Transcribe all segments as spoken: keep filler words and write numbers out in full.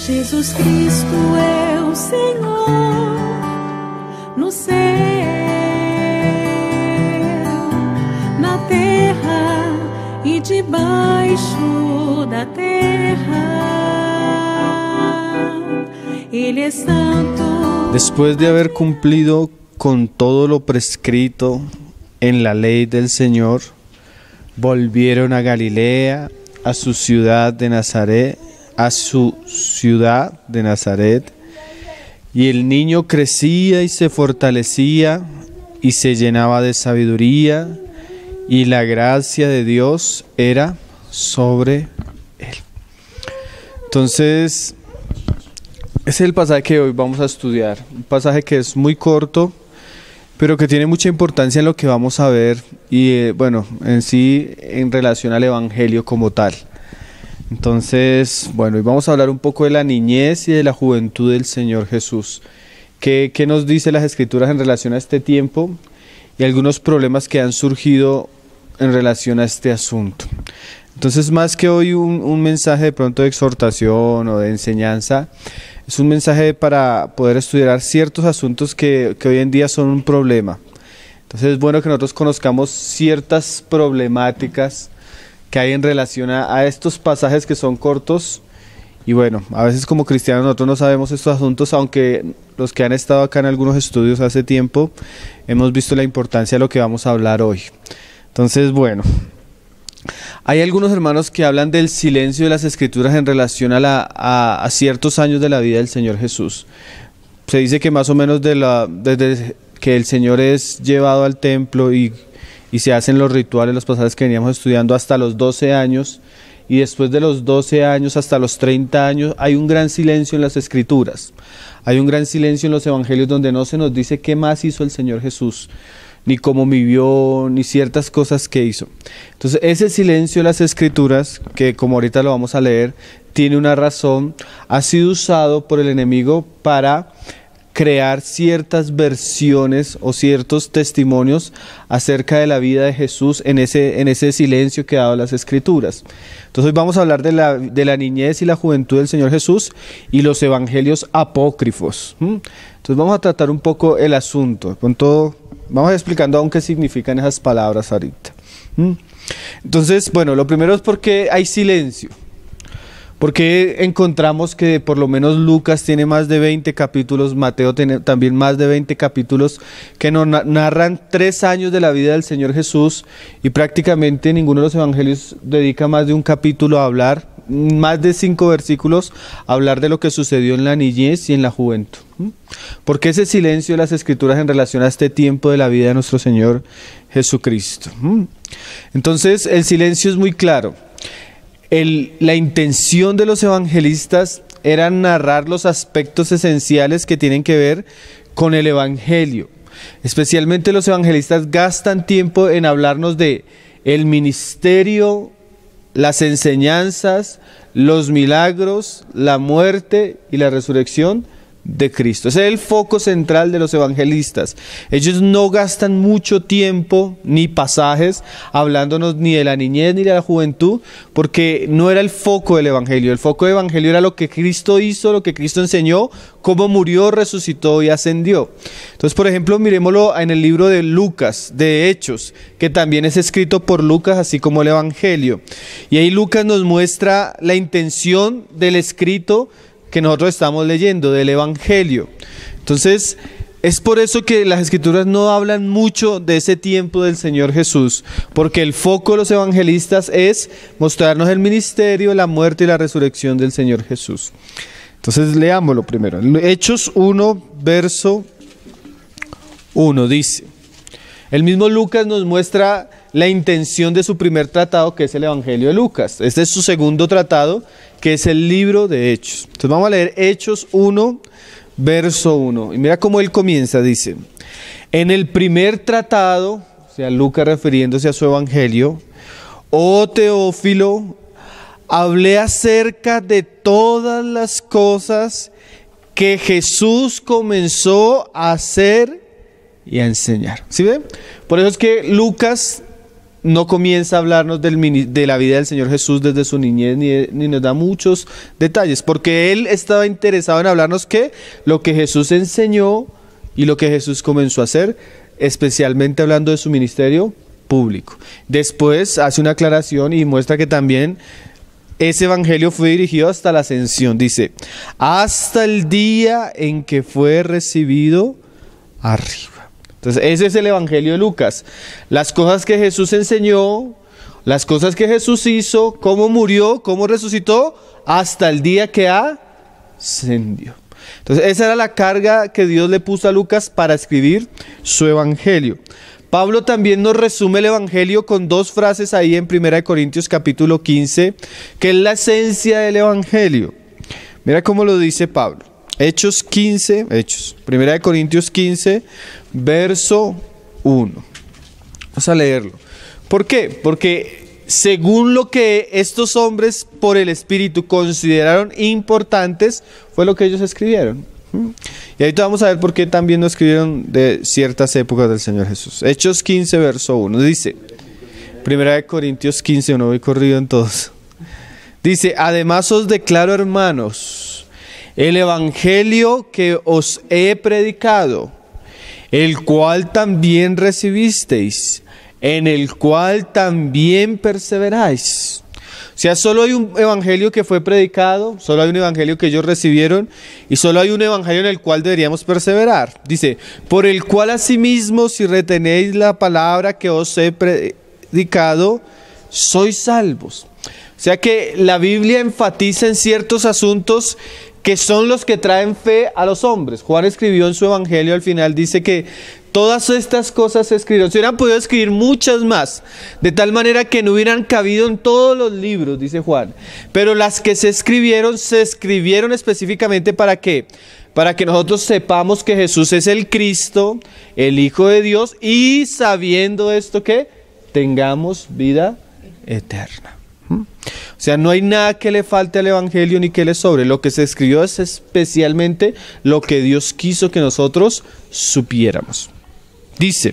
Jesus Cristo é o Senhor no céu, na terra e debaixo da terra. Ele é santo. Después de haber cumplido con todo lo prescrito en la ley del Señor, volvieron a Galilea, a su ciudad de Nazaret, a su ciudad de Nazaret, y el niño crecía y se fortalecía y se llenaba de sabiduría, y la gracia de Dios era sobre él. Entonces, ese es el pasaje que hoy vamos a estudiar, un pasaje que es muy corto, pero que tiene mucha importancia en lo que vamos a ver y eh, bueno, en sí en relación al Evangelio como tal. Entonces, bueno, hoy vamos a hablar un poco de la niñez y de la juventud del Señor Jesús. ¿Qué, qué nos dice las Escrituras en relación a este tiempo y algunos problemas que han surgido en relación a este asunto? Entonces, más que hoy un, un mensaje de pronto de exhortación o de enseñanza, es un mensaje para poder estudiar ciertos asuntos que, que hoy en día son un problema. Entonces es bueno que nosotros conozcamos ciertas problemáticas que hay en relación a, a estos pasajes que son cortos. Y bueno, a veces como cristianos nosotros no sabemos estos asuntos, aunque los que han estado acá en algunos estudios hace tiempo, hemos visto la importancia de lo que vamos a hablar hoy. Entonces, bueno, hay algunos hermanos que hablan del silencio de las Escrituras en relación a, la, a, a ciertos años de la vida del Señor Jesús. Se dice que más o menos de la, desde que el Señor es llevado al templo y, y se hacen los rituales, los pasajes que veníamos estudiando, hasta los doce años, y después de los doce años hasta los treinta años, hay un gran silencio en las Escrituras. Hay un gran silencio en los Evangelios donde no se nos dice qué más hizo el Señor Jesús, ni cómo vivió, ni ciertas cosas que hizo. Entonces ese silencio de las Escrituras, que como ahorita lo vamos a leer, tiene una razón, ha sido usado por el enemigo para crear ciertas versiones o ciertos testimonios acerca de la vida de Jesús en ese, en ese silencio que ha dado las Escrituras. Entonces hoy vamos a hablar de la, de la niñez y la juventud del Señor Jesús y los evangelios apócrifos. ¿Mm? Entonces vamos a tratar un poco el asunto, con todo. Vamos explicando aún qué significan esas palabras ahorita. ¿Mm? Entonces, bueno, lo primero es porque hay silencio. Porque encontramos que por lo menos Lucas tiene más de veinte capítulos, Mateo tiene también más de veinte capítulos que nos narran tres años de la vida del Señor Jesús, y prácticamente ninguno de los evangelios dedica más de un capítulo a hablar, más de cinco versículos a hablar de lo que sucedió en la niñez y en la juventud. ¿Por qué ese silencio de las Escrituras en relación a este tiempo de la vida de nuestro Señor Jesucristo? Entonces el silencio es muy claro. El, la intención de los evangelistas era narrar los aspectos esenciales que tienen que ver con el Evangelio. Especialmente los evangelistas gastan tiempo en hablarnos de el ministerio, las enseñanzas, los milagros, la muerte y la resurrección de Cristo. Ese es el foco central de los evangelistas. Ellos no gastan mucho tiempo ni pasajes hablándonos ni de la niñez ni de la juventud, porque no era el foco del evangelio. El foco del evangelio era lo que Cristo hizo, lo que Cristo enseñó, cómo murió, resucitó y ascendió. Entonces, por ejemplo, miremoslo en el libro de Lucas, de Hechos, que también es escrito por Lucas, así como el evangelio. Y ahí Lucas nos muestra la intención del escrito que nosotros estamos leyendo, del Evangelio. Entonces, es por eso que las Escrituras no hablan mucho de ese tiempo del Señor Jesús, porque el foco de los evangelistas es mostrarnos el ministerio, la muerte y la resurrección del Señor Jesús. Entonces, leámoslo primero. Hechos uno, verso uno, dice: el mismo Lucas nos muestra la intención de su primer tratado, que es el Evangelio de Lucas. Este es su segundo tratado, que es el libro de Hechos. Entonces vamos a leer Hechos uno, verso uno. Y mira cómo él comienza, dice: en el primer tratado, o sea, Lucas refiriéndose a su Evangelio, oh Teófilo, hablé acerca de todas las cosas que Jesús comenzó a hacer y a enseñar. ¿Sí ven? Por eso es que Lucas no comienza a hablarnos del, de la vida del Señor Jesús desde su niñez, ni, ni nos da muchos detalles, porque Él estaba interesado en hablarnos que lo que Jesús enseñó y lo que Jesús comenzó a hacer, especialmente hablando de su ministerio público. Después hace una aclaración y muestra que también ese evangelio fue dirigido hasta la ascensión. Dice, hasta el día en que fue recibido arriba. Entonces ese es el evangelio de Lucas. Las cosas que Jesús enseñó, las cosas que Jesús hizo, cómo murió, cómo resucitó, hasta el día que ascendió. Entonces esa era la carga que Dios le puso a Lucas para escribir su evangelio. Pablo también nos resume el evangelio con dos frases ahí en primera de Corintios capítulo quince, que es la esencia del evangelio. Mira cómo lo dice Pablo. Hechos quince, Hechos, primera de Corintios quince, verso uno. Vamos a leerlo. ¿Por qué? Porque según lo que estos hombres por el Espíritu consideraron importantes, fue lo que ellos escribieron. Y ahorita vamos a ver por qué también no escribieron de ciertas épocas del Señor Jesús. Hechos quince, verso uno, dice, primera de Corintios quince, no voy corrido en todos. Dice, además os declaro, hermanos, el evangelio que os he predicado, el cual también recibisteis, en el cual también perseveráis. O sea, solo hay un evangelio que fue predicado, solo hay un evangelio que ellos recibieron y solo hay un evangelio en el cual deberíamos perseverar. Dice, por el cual asimismo, si retenéis la palabra que os he predicado, sois salvos. O sea que la Biblia enfatiza en ciertos asuntos que son los que traen fe a los hombres. Juan escribió en su evangelio al final, dice que todas estas cosas se escribieron, se hubieran podido escribir muchas más, de tal manera que no hubieran cabido en todos los libros, dice Juan. Pero las que se escribieron, se escribieron específicamente ¿para qué? Para que nosotros sepamos que Jesús es el Cristo, el Hijo de Dios, y sabiendo esto que tengamos vida eterna. O sea, no hay nada que le falte al evangelio ni que le sobre. Lo que se escribió es especialmente lo que Dios quiso que nosotros supiéramos. Dice,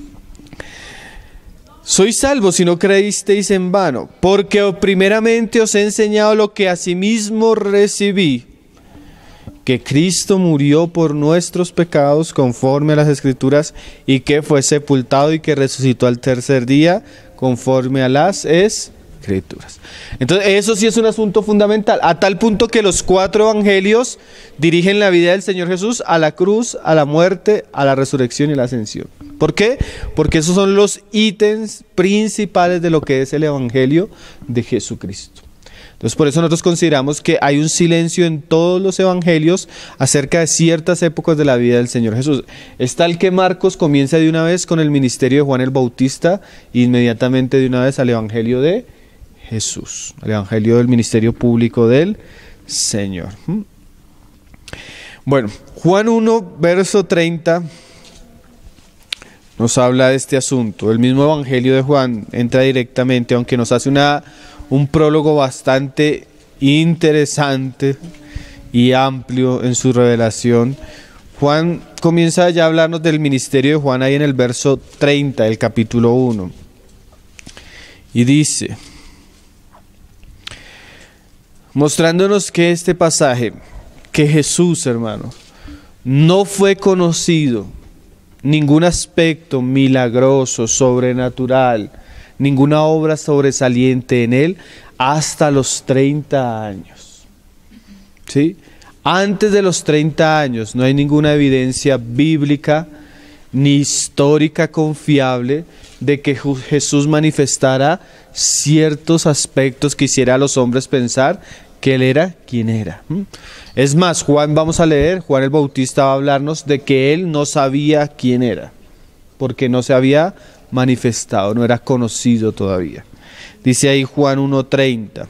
sois salvos si no creísteis en vano, porque primeramente os he enseñado lo que asimismo recibí, que Cristo murió por nuestros pecados conforme a las Escrituras, y que fue sepultado y que resucitó al tercer día conforme a las Escrituras. Escrituras. Entonces eso sí es un asunto fundamental, a tal punto que los cuatro evangelios dirigen la vida del Señor Jesús a la cruz, a la muerte, a la resurrección y a la ascensión. ¿Por qué? Porque esos son los ítems principales de lo que es el evangelio de Jesucristo. Entonces por eso nosotros consideramos que hay un silencio en todos los evangelios acerca de ciertas épocas de la vida del Señor Jesús. Es tal que Marcos comienza de una vez con el ministerio de Juan el Bautista e inmediatamente de una vez al evangelio de Jesús, el evangelio del ministerio público del Señor. Bueno, Juan uno, verso treinta, nos habla de este asunto. El mismo evangelio de Juan entra directamente, aunque nos hace una, un prólogo bastante interesante y amplio en su revelación. Juan comienza ya a hablarnos del ministerio de Juan ahí en el verso treinta del capítulo uno. Y dice, mostrándonos que este pasaje, que Jesús, hermano, no fue conocido ningún aspecto milagroso, sobrenatural, ninguna obra sobresaliente en él hasta los treinta años. ¿Sí? Antes de los treinta años no hay ninguna evidencia bíblica ni histórica confiable de que Jesús manifestara ciertos aspectos que hiciera a los hombres pensar que Él era quien era. Es más, Juan, vamos a leer, Juan el Bautista va a hablarnos de que Él no sabía quién era, porque no se había manifestado, no era conocido todavía. Dice ahí Juan uno treinta.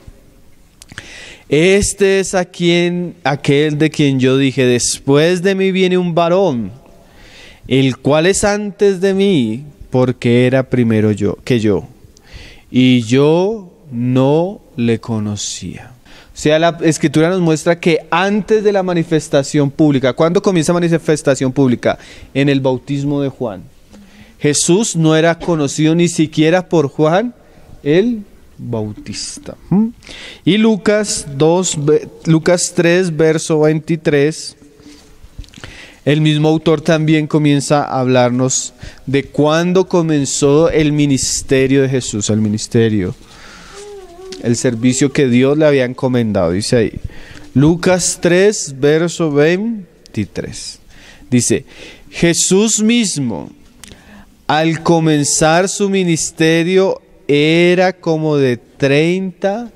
Este es a quien, aquel de quien yo dije, después de mí viene un varón, el cual es antes de mí, porque era primero yo que yo, y yo no le conocía. O sea, la Escritura nos muestra que antes de la manifestación pública, ¿cuándo comienza la manifestación pública? En el bautismo de Juan. Jesús no era conocido ni siquiera por Juan el Bautista. ¿Mm? Y Lucas dos, Lucas tres, verso veintitrés, el mismo autor también comienza a hablarnos de cuándo comenzó el ministerio de Jesús, el ministerio, el servicio que Dios le había encomendado. Dice ahí, Lucas tres, verso veintitrés. Dice, Jesús mismo, al comenzar su ministerio, era como de treinta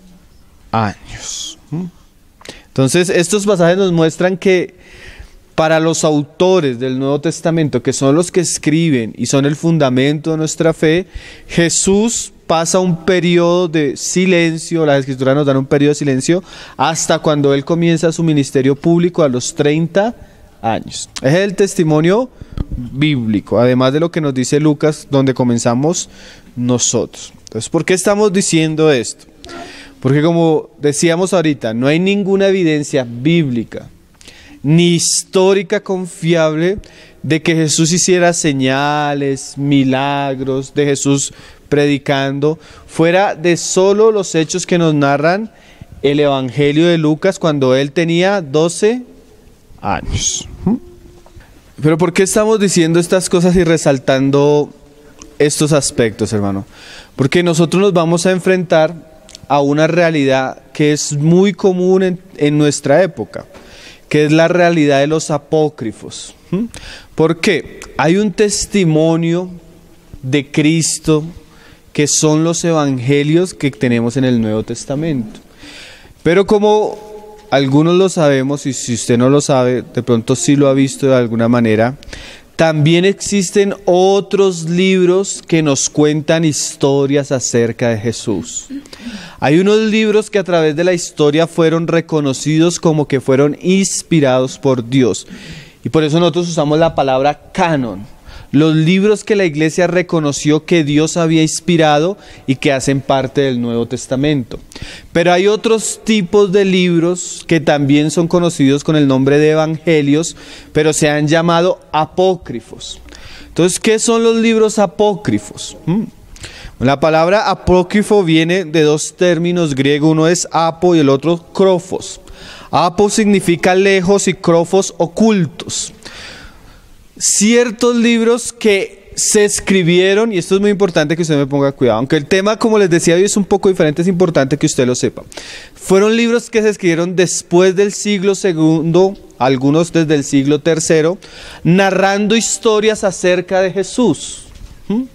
años. Entonces, estos pasajes nos muestran que para los autores del Nuevo Testamento, que son los que escriben y son el fundamento de nuestra fe, Jesús pasa un periodo de silencio, las Escrituras nos dan un periodo de silencio, hasta cuando Él comienza su ministerio público a los treinta años. Es el testimonio bíblico, además de lo que nos dice Lucas, donde comenzamos nosotros. Entonces, ¿por qué estamos diciendo esto? Porque como decíamos ahorita, no hay ninguna evidencia bíblica ni histórica confiable de que Jesús hiciera señales, milagros, de Jesús predicando, fuera de solo los hechos que nos narran el Evangelio de Lucas cuando él tenía doce años. Pero ¿por qué estamos diciendo estas cosas y resaltando estos aspectos, hermano? Porque nosotros nos vamos a enfrentar a una realidad que es muy común en, en nuestra época, que es la realidad de los apócrifos. ¿Por qué? Hay un testimonio de Cristo que son los evangelios que tenemos en el Nuevo Testamento. Pero como algunos lo sabemos, y si usted no lo sabe, de pronto sí lo ha visto de alguna manera, también existen otros libros que nos cuentan historias acerca de Jesús. Hay unos libros que a través de la historia fueron reconocidos como que fueron inspirados por Dios. Y por eso nosotros usamos la palabra canon. Los libros que la iglesia reconoció que Dios había inspirado y que hacen parte del Nuevo Testamento. Pero hay otros tipos de libros que también son conocidos con el nombre de evangelios, pero se han llamado apócrifos. Entonces, ¿qué son los libros apócrifos? Hmm. La palabra apócrifo viene de dos términos griegos, uno es apo y el otro crofos. Apo significa lejos y crofos ocultos. Ciertos libros que se escribieron, y esto es muy importante que usted me ponga cuidado, aunque el tema, como les decía hoy, es un poco diferente, es importante que usted lo sepa. Fueron libros que se escribieron después del siglo segundo, algunos desde el siglo tercero, narrando historias acerca de Jesús. ¿Mm?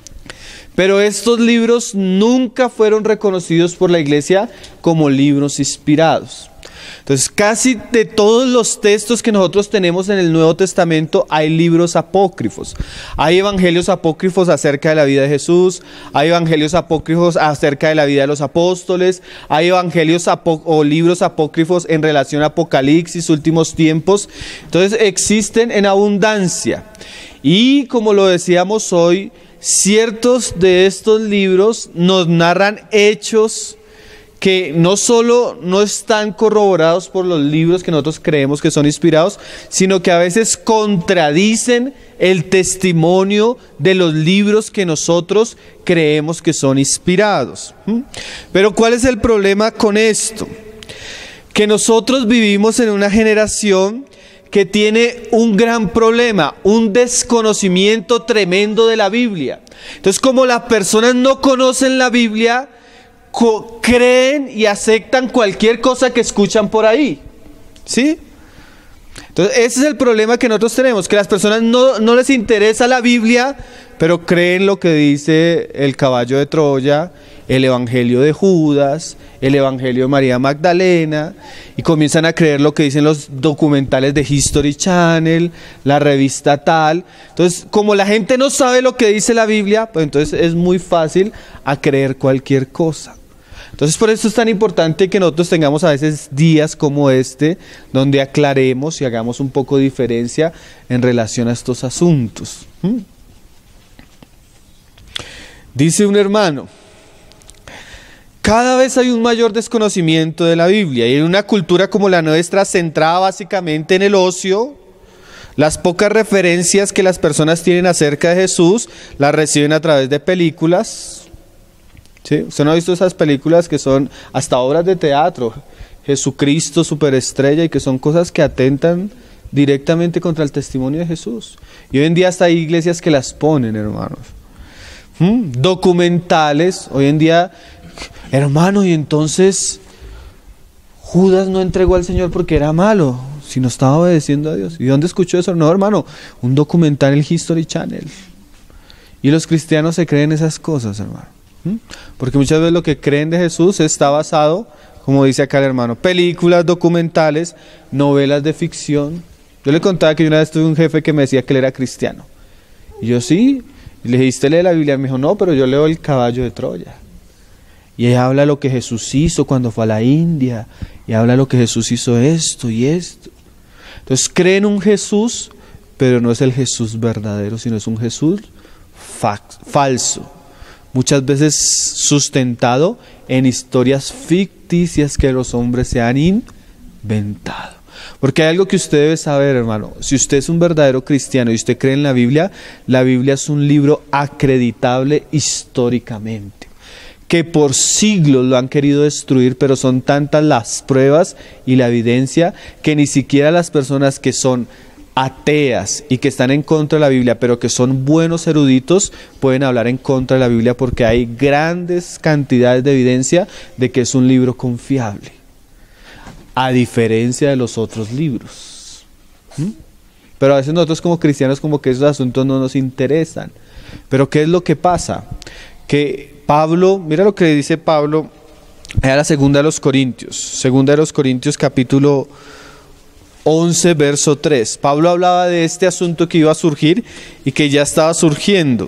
Pero estos libros nunca fueron reconocidos por la iglesia como libros inspirados. Entonces, casi de todos los textos que nosotros tenemos en el Nuevo Testamento hay libros apócrifos. Hay evangelios apócrifos acerca de la vida de Jesús, hay evangelios apócrifos acerca de la vida de los apóstoles, hay evangelios apó- o libros apócrifos en relación a Apocalipsis, últimos tiempos. Entonces, existen en abundancia. Y como lo decíamos hoy, ciertos de estos libros nos narran hechos que no solo no están corroborados por los libros que nosotros creemos que son inspirados, sino que a veces contradicen el testimonio de los libros que nosotros creemos que son inspirados. ¿Mm? Pero ¿cuál es el problema con esto? Que nosotros vivimos en una generación que tiene un gran problema, un desconocimiento tremendo de la Biblia. Entonces, como las personas no conocen la Biblia, co- creen y aceptan cualquier cosa que escuchan por ahí. ¿Sí? Entonces, ese es el problema que nosotros tenemos, que las personas no, no les interesa la Biblia, pero creen lo que dice el caballo de Troya, el evangelio de Judas, el evangelio de María Magdalena, y comienzan a creer lo que dicen los documentales de History Channel, la revista tal. Entonces, como la gente no sabe lo que dice la Biblia, pues entonces es muy fácil a creer cualquier cosa. Entonces, por eso es tan importante que nosotros tengamos a veces días como este, donde aclaremos y hagamos un poco de diferencia en relación a estos asuntos. ¿Mm? Dice un hermano: cada vez hay un mayor desconocimiento de la Biblia, y en una cultura como la nuestra, centrada básicamente en el ocio, Las pocas referencias que las personas tienen acerca de Jesús las reciben a través de películas. ¿Sí? ¿Usted no ha visto esas películas que son hasta obras de teatro? Jesucristo, superestrella, y que son cosas que atentan directamente contra el testimonio de Jesús. Y hoy en día hasta hay iglesias que las ponen, hermanos. ¿Mm? Documentales, hoy en día, hermano, y entonces Judas no entregó al Señor porque era malo, sino estaba obedeciendo a Dios. ¿Y dónde escuchó eso? No, hermano, un documental en el History Channel. Y los cristianos se creen esas cosas, hermano. ¿Mm? Porque muchas veces lo que creen de Jesús está basado, como dice acá el hermano, películas, documentales, novelas de ficción. Yo le contaba que yo una vez tuve un jefe que me decía que él era cristiano. Y yo sí, y le dije, ¿usted lee la Biblia? Me dijo, no, pero yo leo el Caballo de Troya. Y ahí habla lo que Jesús hizo cuando fue a la India. Y habla lo que Jesús hizo esto y esto. Entonces creen un Jesús, pero no es el Jesús verdadero, sino es un Jesús fa- falso. Muchas veces sustentado en historias ficticias que los hombres se han inventado. Porque hay algo que usted debe saber, hermano. Si usted es un verdadero cristiano y usted cree en la Biblia, la Biblia es un libro acreditable históricamente, que por siglos lo han querido destruir, pero son tantas las pruebas y la evidencia que ni siquiera las personas que son ateas y que están en contra de la Biblia, pero que son buenos eruditos, pueden hablar en contra de la Biblia, porque hay grandes cantidades de evidencia de que es un libro confiable, a diferencia de los otros libros. ¿Mm? Pero a veces nosotros como cristianos como que esos asuntos no nos interesan. Pero ¿qué es lo que pasa? Que Pablo, mira lo que dice Pablo a la segunda de los Corintios, segunda de los Corintios capítulo once, verso tres. Pablo hablaba de este asunto que iba a surgir y que ya estaba surgiendo.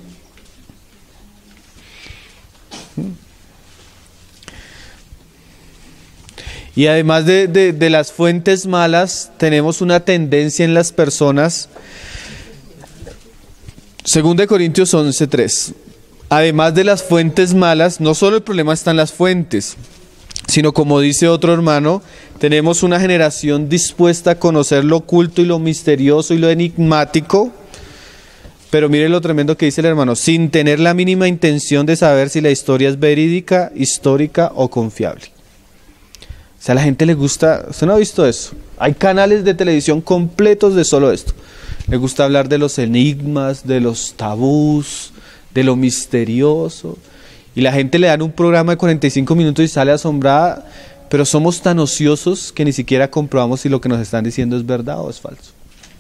Y además de, de, de las fuentes malas, tenemos una tendencia en las personas. Segunda de Corintios once, tres. Además de las fuentes malas, no solo el problema está en las fuentes, sino como dice otro hermano, tenemos una generación dispuesta a conocer lo oculto y lo misterioso y lo enigmático, pero mire lo tremendo que dice el hermano, sin tener la mínima intención de saber si la historia es verídica, histórica o confiable. O sea, a la gente le gusta, ¿usted no ha visto eso? Hay canales de televisión completos de solo esto. Le gusta hablar de los enigmas, de los tabús, de lo misterioso. Y la gente le dan un programa de cuarenta y cinco minutos y sale asombrada, pero somos tan ociosos que ni siquiera comprobamos si lo que nos están diciendo es verdad o es falso.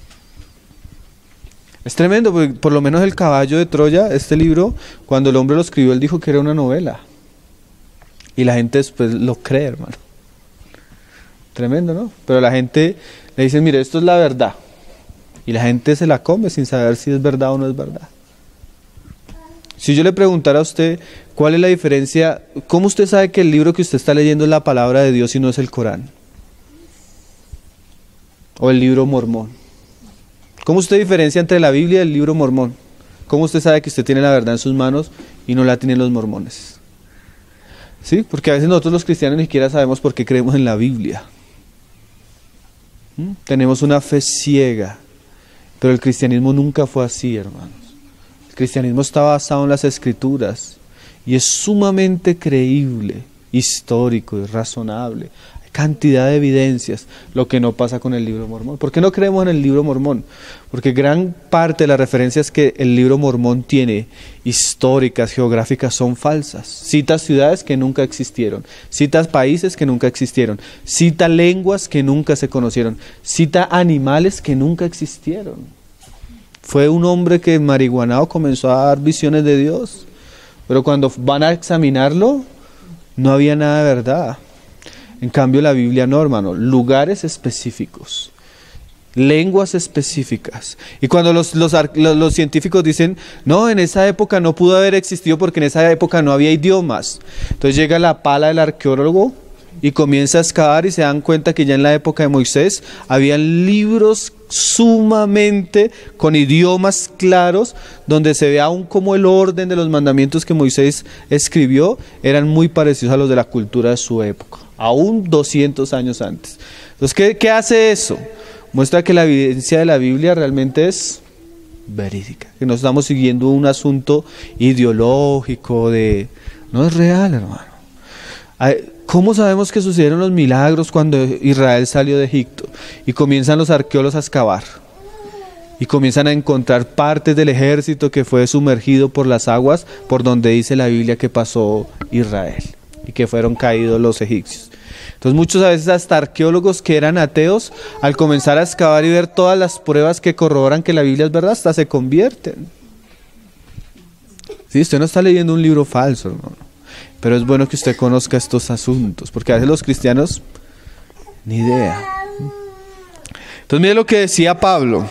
Es tremendo, porque por lo menos El Caballo de Troya, este libro, cuando el hombre lo escribió, él dijo que era una novela. Y la gente después lo cree, hermano. Tremendo, ¿no? Pero la gente le dice, mire, esto es la verdad. Y la gente se la come sin saber si es verdad o no es verdad. Si yo le preguntara a usted, ¿cuál es la diferencia? ¿Cómo usted sabe que el libro que usted está leyendo es la palabra de Dios y no es el Corán? O el libro mormón. ¿Cómo usted diferencia entre la Biblia y el libro mormón? ¿Cómo usted sabe que usted tiene la verdad en sus manos y no la tienen los mormones? ¿Sí? Porque a veces nosotros los cristianos ni siquiera sabemos por qué creemos en la Biblia. ¿Mm? Tenemos una fe ciega, pero el cristianismo nunca fue así, hermanos. El cristianismo está basado en las Escrituras y es sumamente creíble, histórico y razonable. Hay cantidad de evidencias, lo que no pasa con el libro mormón. ¿Por qué no creemos en el libro mormón? Porque gran parte de las referencias que el libro mormón tiene, históricas, geográficas, son falsas. Cita ciudades que nunca existieron, cita países que nunca existieron, cita lenguas que nunca se conocieron, cita animales que nunca existieron. Fue un hombre que marihuanao comenzó a dar visiones de Dios, pero cuando van a examinarlo, no había nada de verdad. En cambio la Biblia no, hermano, lugares específicos, lenguas específicas. Y cuando los, los, los, los científicos dicen, no, en esa época no pudo haber existido porque en esa época no había idiomas. Entonces llega la pala del arqueólogo y comienza a excavar y se dan cuenta que ya en la época de Moisés habían libros sumamente con idiomas claros, donde se ve aún como el orden de los mandamientos que Moisés escribió eran muy parecidos a los de la cultura de su época, aún doscientos años antes. Entonces, ¿qué, qué hace eso? muestra que la evidencia de la Biblia realmente es verídica, que no estamos siguiendo un asunto ideológico de... no es real, hermano. ¿Cómo sabemos que sucedieron los milagros cuando Israel salió de Egipto? Y comienzan los arqueólogos a excavar y comienzan a encontrar partes del ejército que fue sumergido por las aguas por donde dice la Biblia que pasó Israel y que fueron caídos los egipcios. Entonces muchos a veces hasta arqueólogos que eran ateos, al comenzar a excavar y ver todas las pruebas que corroboran que la Biblia es verdad, hasta se convierten. Sí, usted no está leyendo un libro falso, hermano, pero es bueno que usted conozca estos asuntos, porque a veces los cristianos ni idea. Entonces mire lo que decía Pablo.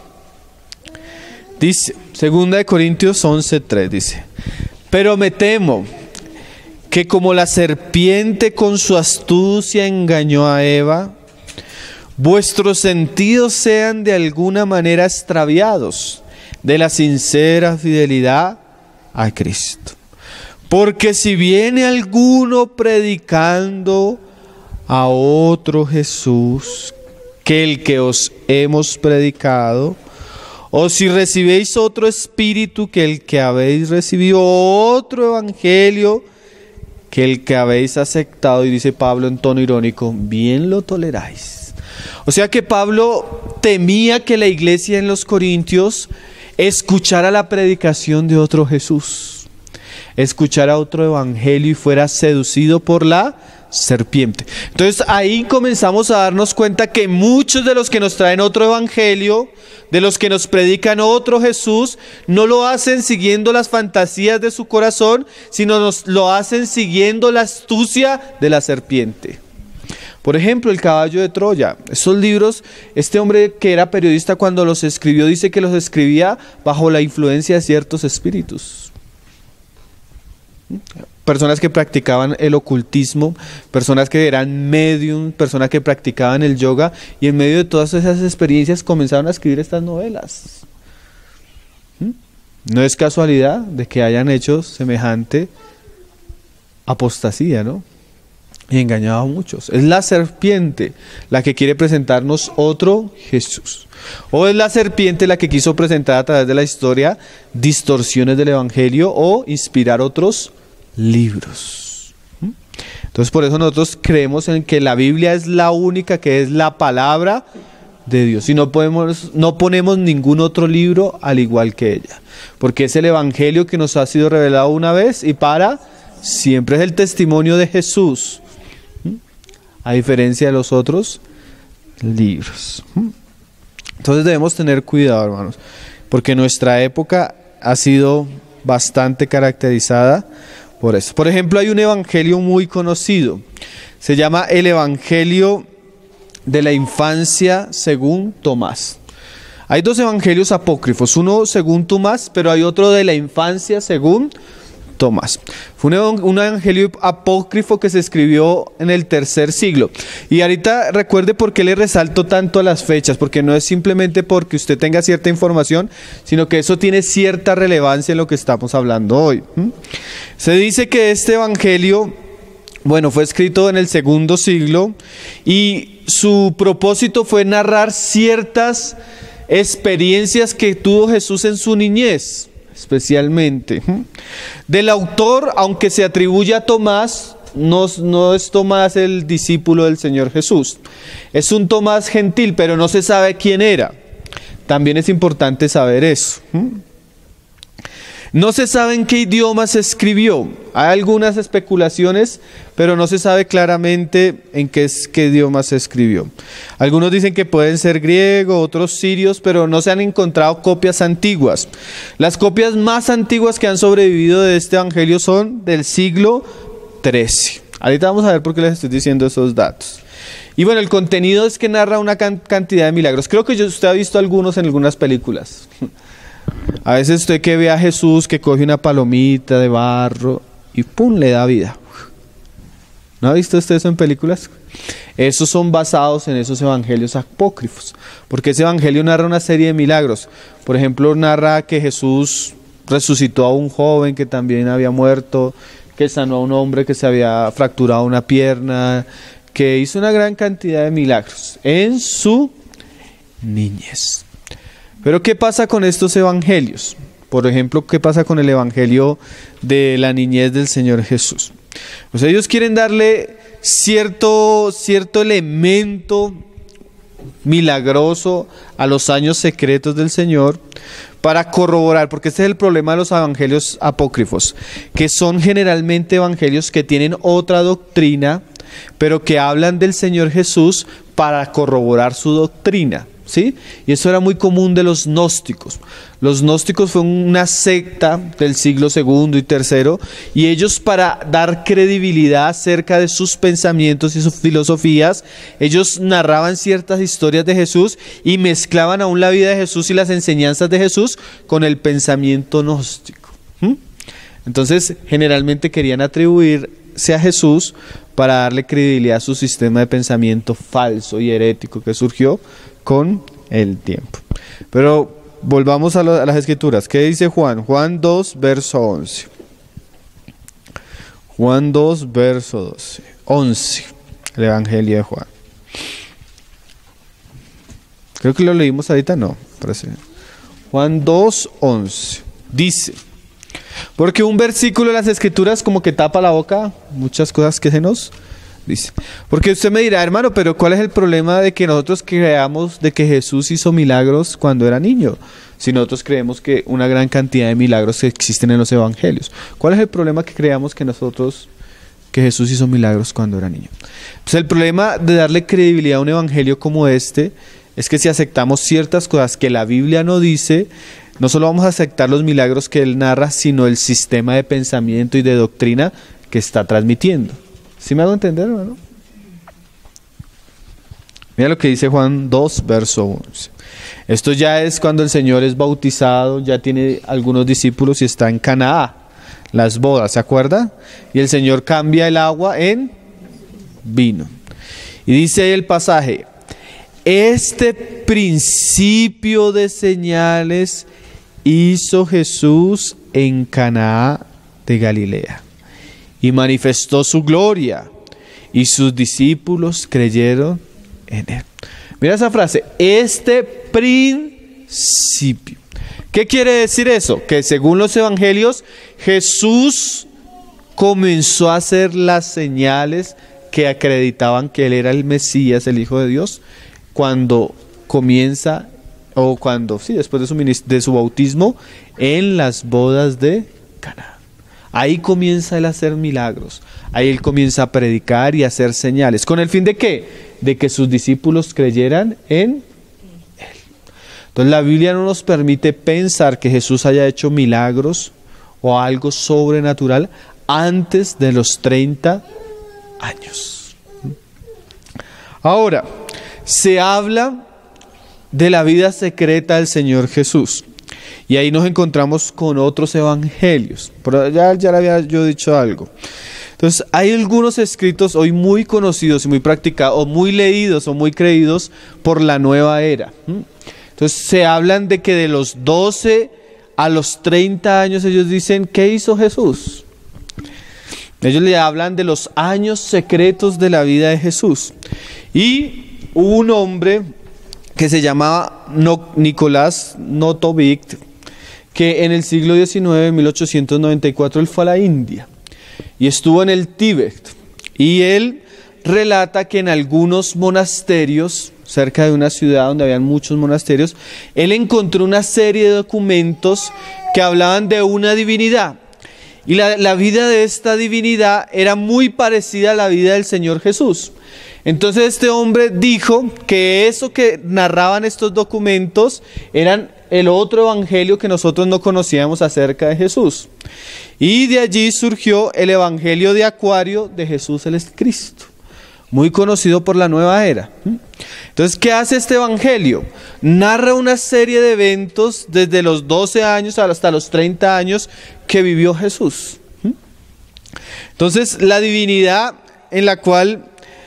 Dice, segunda de Corintios once tres, dice: pero me temo que como la serpiente con su astucia engañó a Eva, vuestros sentidos sean de alguna manera extraviados de la sincera fidelidad a Cristo. Porque si viene alguno predicando a otro Jesús que el que os hemos predicado, o si recibéis otro espíritu que el que habéis recibido, otro evangelio que el que habéis aceptado, y dice Pablo en tono irónico, bien lo toleráis. O sea que Pablo temía que la iglesia en los Corintios escuchara la predicación de otro Jesús, escuchara otro evangelio y fuera seducido por la serpiente. Entonces ahí comenzamos a darnos cuenta que muchos de los que nos traen otro evangelio, de los que nos predican otro Jesús, no lo hacen siguiendo las fantasías de su corazón, sino nos lo hacen siguiendo la astucia de la serpiente. Por ejemplo, El caballo de Troya. Esos libros, este hombre que era periodista cuando los escribió, dice que los escribía bajo la influencia de ciertos espíritus. Personas que practicaban el ocultismo, personas que eran medium, personas que practicaban el yoga, y en medio de todas esas experiencias comenzaron a escribir estas novelas. No es casualidad de que hayan hecho semejante apostasía, ¿no? Y engañado a muchos. Es la serpiente la que quiere presentarnos otro Jesús. O es la serpiente la que quiso presentar a través de la historia distorsiones del evangelio o inspirar otros libros. Entonces por eso nosotros creemos en que la Biblia es la única, que es la palabra de Dios, y no podemos, no ponemos ningún otro libro al igual que ella, porque es el evangelio que nos ha sido revelado una vez y para siempre. Es el testimonio de Jesús, a diferencia de los otros libros. Entonces debemos tener cuidado, hermanos, porque nuestra época ha sido bastante caracterizada por eso. Por ejemplo, hay un evangelio muy conocido, se llama el Evangelio de la Infancia según Tomás. Hay dos evangelios apócrifos, uno según Tomás, pero hay otro de la infancia según Tomás. Fue un, un evangelio apócrifo que se escribió en el tercer siglo. Y ahorita recuerde por qué le resalto tanto a las fechas, porque no es simplemente porque usted tenga cierta información, sino que eso tiene cierta relevancia en lo que estamos hablando hoy. ¿Mm? Se dice que este evangelio, bueno, fue escrito en el segundo siglo y su propósito fue narrar ciertas experiencias que tuvo Jesús en su niñez, especialmente. Del autor, aunque se atribuye a Tomás, no, no es Tomás el discípulo del Señor Jesús. Es un Tomás gentil, pero no se sabe quién era. También es importante saber eso. No se sabe en qué idioma se escribió. Hay algunas especulaciones, pero no se sabe claramente en qué, qué idioma se escribió. Algunos dicen que pueden ser griego, otros sirios, pero no se han encontrado copias antiguas. Las copias más antiguas que han sobrevivido de este evangelio son del siglo trece. Ahorita vamos a ver por qué les estoy diciendo esos datos. Y bueno, el contenido es que narra una can- cantidad de milagros. Creo que yo, usted ha visto algunos en algunas películas. A veces usted que ve a Jesús que coge una palomita de barro y ¡pum!, le da vida. ¿No ha visto usted eso en películas? Esos son basados en esos evangelios apócrifos, porque ese evangelio narra una serie de milagros. Por ejemplo, narra que Jesús resucitó a un joven que también había muerto, que sanó a un hombre que se había fracturado una pierna, que hizo una gran cantidad de milagros en su niñez. Pero ¿qué pasa con estos evangelios? Por ejemplo, ¿qué pasa con el evangelio de la niñez del Señor Jesús? Pues ellos quieren darle cierto, cierto elemento milagroso a los años secretos del Señor para corroborar, porque este es el problema de los evangelios apócrifos, que son generalmente evangelios que tienen otra doctrina, pero que hablan del Señor Jesús para corroborar su doctrina, ¿sí? Y eso era muy común de los gnósticos. Los gnósticos fue una secta del siglo segundo y tercero, y ellos, para dar credibilidad acerca de sus pensamientos y sus filosofías, ellos narraban ciertas historias de Jesús y mezclaban aún la vida de Jesús y las enseñanzas de Jesús con el pensamiento gnóstico. ¿Mm? Entonces, generalmente querían atribuirse a Jesús para darle credibilidad a su sistema de pensamiento falso y herético que surgió con el tiempo. Pero volvamos a, lo, a las escrituras. ¿Qué dice Juan? Juan dos, verso once. Juan dos, verso doce. once. El Evangelio de Juan. Creo que lo leímos ahorita, no. Parece. Juan dos, once. Dice: porque un versículo de las escrituras como que tapa la boca muchas cosas que se nos dice. Porque usted me dirá, hermano, pero ¿cuál es el problema de que nosotros creamos de que Jesús hizo milagros cuando era niño? Si nosotros creemos que una gran cantidad de milagros que existen en los evangelios. ¿Cuál es el problema que creamos que nosotros, que Jesús hizo milagros cuando era niño? Pues el problema de darle credibilidad a un evangelio como este es que si aceptamos ciertas cosas que la Biblia no dice, no solo vamos a aceptar los milagros que él narra, sino el sistema de pensamiento y de doctrina que está transmitiendo. ¿Sí me hago entender, hermano? Mira lo que dice Juan dos, verso once. Esto ya es cuando el Señor es bautizado, ya tiene algunos discípulos y está en Caná, las bodas, ¿se acuerda? Y el Señor cambia el agua en vino. Y dice ahí el pasaje: este principio de señales hizo Jesús en Caná de Galilea y manifestó su gloria, y sus discípulos creyeron en él. Mira esa frase: este principio. ¿Qué quiere decir eso? Que según los evangelios, Jesús comenzó a hacer las señales que acreditaban que él era el Mesías, el Hijo de Dios, cuando comienza, o cuando, sí, después de su, de su bautismo, en las bodas de Caná. Ahí comienza él a hacer milagros, ahí él comienza a predicar y a hacer señales. ¿Con el fin de qué? De que sus discípulos creyeran en él. Entonces la Biblia no nos permite pensar que Jesús haya hecho milagros o algo sobrenatural antes de los treinta años. Ahora, se habla de la vida secreta del Señor Jesús. Y ahí nos encontramos con otros evangelios. Pero ya, ya le había yo dicho algo. Entonces, hay algunos escritos hoy muy conocidos y muy practicados, o muy leídos o muy creídos por la nueva era. Entonces, se hablan de que de los doce a los treinta años ellos dicen, ¿qué hizo Jesús? Ellos le hablan de los años secretos de la vida de Jesús. Y hubo un hombre que se llamaba Nicolás Notovic, que en el siglo diecinueve, en mil ochocientos noventa y cuatro, él fue a la India y estuvo en el Tíbet. Y él relata que en algunos monasterios, cerca de una ciudad donde habían muchos monasterios, él encontró una serie de documentos que hablaban de una divinidad. Y la, la vida de esta divinidad era muy parecida a la vida del Señor Jesús. Entonces este hombre dijo que eso que narraban estos documentos eran el otro evangelio que nosotros no conocíamos acerca de Jesús. Y de allí surgió el evangelio de Acuario de Jesús el Cristo, muy conocido por la nueva era. Entonces, ¿qué hace este evangelio? Narra una serie de eventos desde los doce años hasta los treinta años que vivió Jesús. Entonces, la divinidad en la cual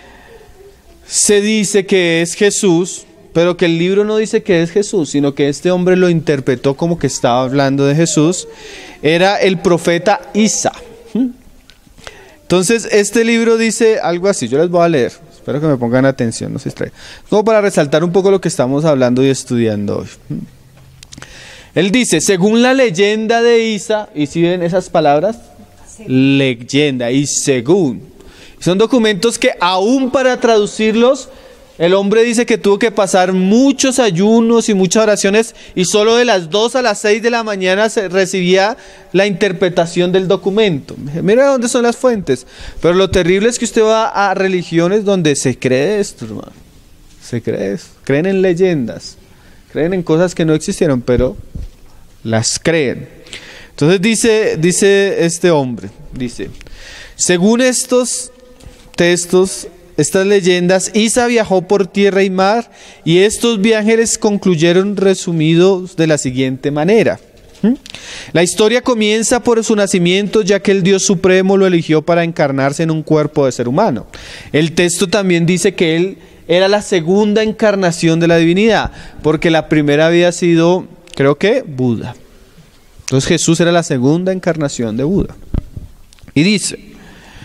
se dice que es Jesús, pero que el libro no dice que es Jesús, sino que este hombre lo interpretó como que estaba hablando de Jesús, era el profeta Isa. Entonces este libro dice algo así, yo les voy a leer, Espero que me pongan atención, no se distraigan. Como para resaltar un poco lo que estamos hablando y estudiando hoy. Él dice, según la leyenda de Isa, ¿y si ven esas palabras? Sí. Leyenda y según. Son documentos que aún para traducirlos, el hombre dice que tuvo que pasar muchos ayunos y muchas oraciones y solo de las dos a las seis de la mañana se recibía la interpretación del documento. Mira dónde son las fuentes. Pero lo terrible es que usted va a religiones donde se cree esto, hermano. Se cree esto. Creen en leyendas. Creen en cosas que no existieron, pero las creen. Entonces dice, dice este hombre, dice, según estos textos, estas leyendas, Isa viajó por tierra y mar y estos viajes concluyeron resumidos de la siguiente manera. ¿Mm? La historia comienza por su nacimiento, ya que el Dios Supremo lo eligió para encarnarse en un cuerpo de ser humano. El texto también dice que él era la segunda encarnación de la divinidad, porque la primera había sido, creo que, Buda. Entonces Jesús era la segunda encarnación de Buda. Y dice,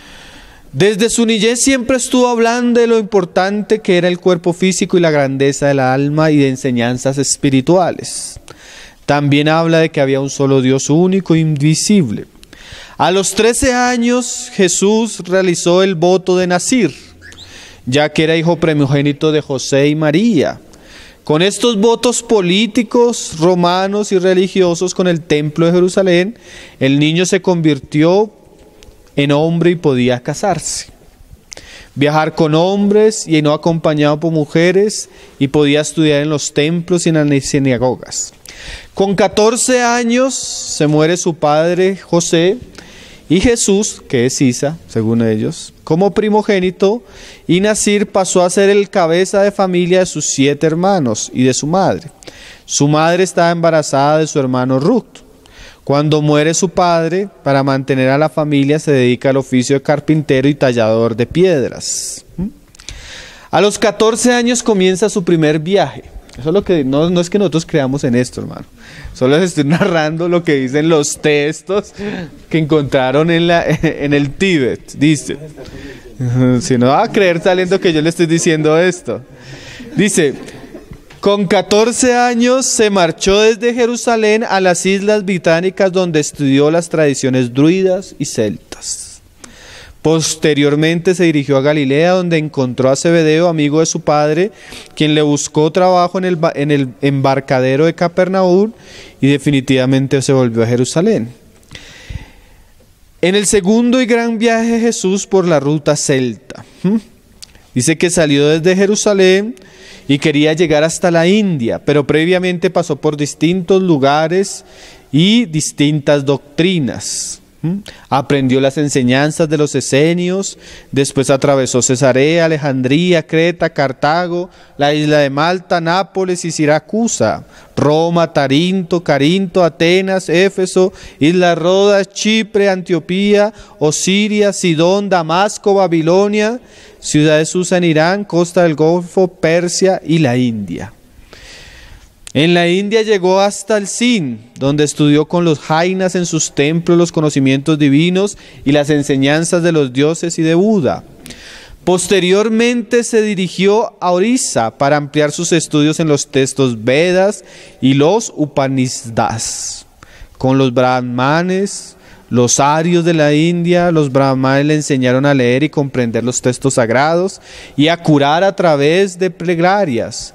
desde su niñez siempre estuvo hablando de lo importante que era el cuerpo físico y la grandeza del alma y de enseñanzas espirituales. También habla de que había un solo Dios único e invisible. A los trece años Jesús realizó el voto de Nazir, ya que era hijo primogénito de José y María. Con estos votos políticos, romanos y religiosos con el templo de Jerusalén, el niño se convirtió en hombre y podía casarse, viajar con hombres y no acompañado por mujeres, y podía estudiar en los templos y en las sinagogas. Con catorce años se muere su padre José y Jesús, que es Isa, según ellos, como primogénito, y Nazir pasó a ser el cabeza de familia de sus siete hermanos y de su madre. Su madre estaba embarazada de su hermano Ruth. Cuando muere su padre, para mantener a la familia se dedica al oficio de carpintero y tallador de piedras. A los catorce años comienza su primer viaje. Eso es lo que no, no es que nosotros creamos en esto, hermano. Solo les estoy narrando lo que dicen los textos que encontraron en, la, en el Tíbet. Dice, si no va a creer saliendo que yo le estoy diciendo esto. Dice, con catorce años se marchó desde Jerusalén a las Islas Británicas, donde estudió las tradiciones druidas y celtas. Posteriormente se dirigió a Galilea, donde encontró a Zebedeo, amigo de su padre, quien le buscó trabajo en el, en el embarcadero de Capernaum, y definitivamente se volvió a Jerusalén. En el segundo y gran viaje de Jesús por la ruta celta, ¿hmm? dice que salió desde Jerusalén y quería llegar hasta la India, pero previamente pasó por distintos lugares y distintas doctrinas. ¿Mm? Aprendió las enseñanzas de los esenios, después atravesó Cesarea, Alejandría, Creta, Cartago, la isla de Malta, Nápoles y Siracusa, Roma, Tarinto, Carinto, Atenas, Éfeso, Isla Rodas, Chipre, Antioquía, Osiria, Sidón, Damasco, Babilonia, ciudad de Susa en Irán, costa del Golfo, Persia y la India. En la India llegó hasta el Sind, donde estudió con los jainas en sus templos los conocimientos divinos y las enseñanzas de los dioses y de Buda. Posteriormente se dirigió a Orissa para ampliar sus estudios en los textos Vedas y los Upanishads. Con los brahmanes, los arios de la India, los brahmanes le enseñaron a leer y comprender los textos sagrados y a curar a través de plegarias,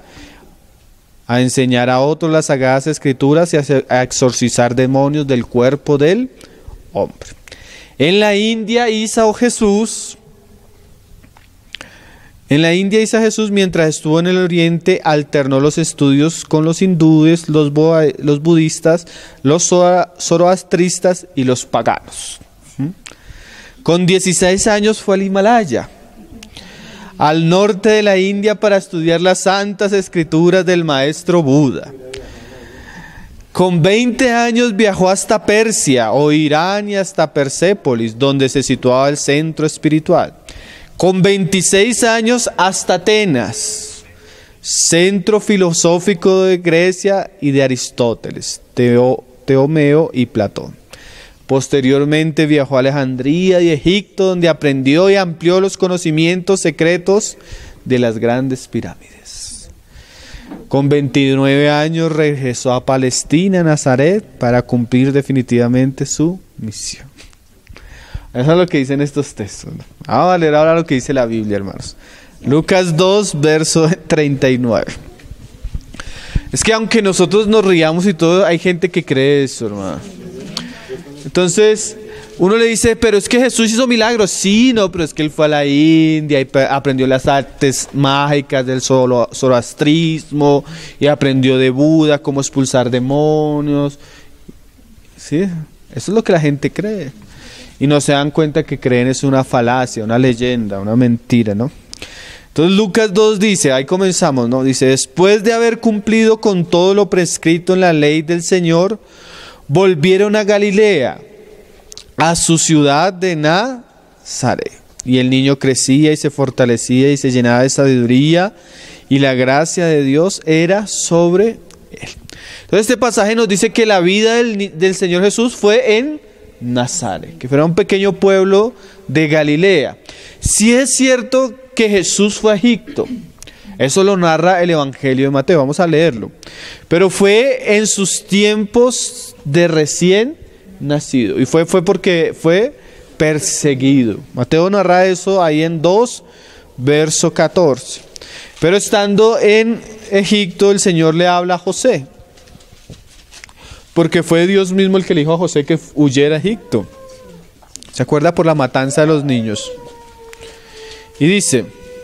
a enseñar a otros las sagradas escrituras y a exorcizar demonios del cuerpo del hombre. En la India, Isa o Jesús, en la India, Isa Jesús, mientras estuvo en el Oriente, alternó los estudios con los hindúes, los, los budistas, los zoroastristas y los paganos. ¿Mm? Con dieciséis años fue al Himalaya, al norte de la India, para estudiar las santas escrituras del maestro Buda. Con veinte años viajó hasta Persia o Irán y hasta Persépolis, donde se situaba el centro espiritual. Con veintiséis años hasta Atenas, centro filosófico de Grecia y de Aristóteles, Teo, Teomeo y Platón. Posteriormente viajó a Alejandría y Egipto, donde aprendió y amplió los conocimientos secretos de las grandes pirámides. Con veintinueve años regresó a Palestina, Nazaret, para cumplir definitivamente su misión. Eso es lo que dicen estos textos. Vamos a leer ahora lo que dice la Biblia, hermanos. Lucas dos, verso treinta y nueve. Es que aunque nosotros nos riamos y todo, hay gente que cree eso, hermano. Entonces, uno le dice, pero es que Jesús hizo milagros. Sí, no, pero es que él fue a la India y aprendió las artes mágicas del zoroastrismo y aprendió de Buda cómo expulsar demonios. Sí, eso es lo que la gente cree. Y no se dan cuenta que creen es una falacia, una leyenda, una mentira, ¿no? Entonces Lucas dos dice, ahí comenzamos, ¿no? Dice, después de haber cumplido con todo lo prescrito en la ley del Señor, volvieron a Galilea, a su ciudad de Nazaret. Y el niño crecía y se fortalecía y se llenaba de sabiduría, y la gracia de Dios era sobre él. Entonces este pasaje nos dice que la vida del, del Señor Jesús fue en Nazaret, que fuera un pequeño pueblo de Galilea. Sí es cierto que Jesús fue a Egipto, eso lo narra el Evangelio de Mateo, vamos a leerlo, pero fue en sus tiempos de recién nacido, y fue, fue porque fue perseguido. Mateo narra eso ahí en dos, verso catorce. Pero estando en Egipto, el Señor le habla a José, porque fue Dios mismo el que le dijo a José que huyera a Egipto. ¿Se acuerda? Por la matanza de los niños. Y dice,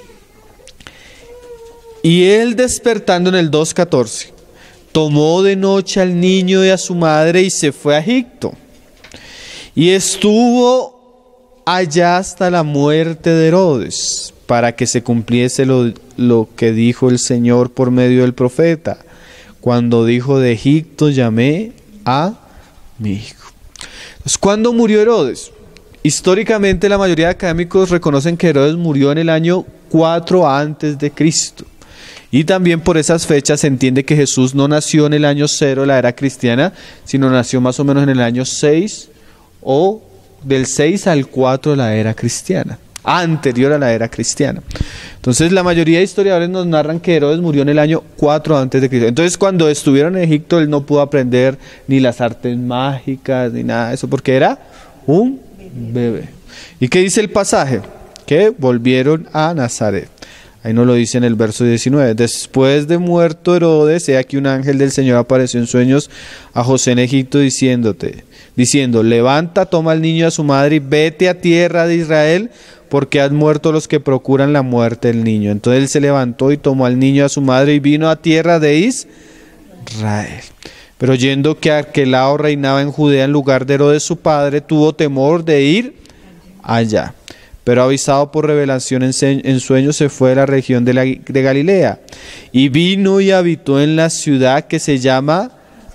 y él despertando en el dos catorce, tomó de noche al niño y a su madre y se fue a Egipto. Y estuvo allá hasta la muerte de Herodes, para que se cumpliese lo, lo que dijo el Señor por medio del profeta, cuando dijo, de Egipto llamé a mi hijo. Entonces, ¿cuándo murió Herodes? Históricamente la mayoría de académicos reconocen que Herodes murió en el año cuatro antes de Cristo. Y también por esas fechas se entiende que Jesús no nació en el año cero de la era cristiana, sino nació más o menos en el año seis o del seis al cuatro de la era cristiana, anterior a la era cristiana. Entonces la mayoría de historiadores nos narran que Herodes murió en el año cuatro antes de Cristo. Entonces cuando estuvieron en Egipto él no pudo aprender ni las artes mágicas ni nada de eso, porque era un bebé. ¿Y qué dice el pasaje? Que volvieron a Nazaret. Ahí nos lo dice en el verso diecinueve. Después de muerto Herodes, he aquí un ángel del Señor apareció en sueños a José en Egipto diciéndote, diciendo, levanta, toma al niño y a su madre y vete a tierra de Israel, porque han muerto los que procuran la muerte del niño. Entonces él se levantó y tomó al niño y a su madre y vino a tierra de Israel. Pero oyendo que Arquelao reinaba en Judea en lugar de Herodes su padre, tuvo temor de ir allá. Pero avisado por revelación en, en sueños, se fue a la región de, la, de Galilea. Y vino y habitó en la ciudad que se llama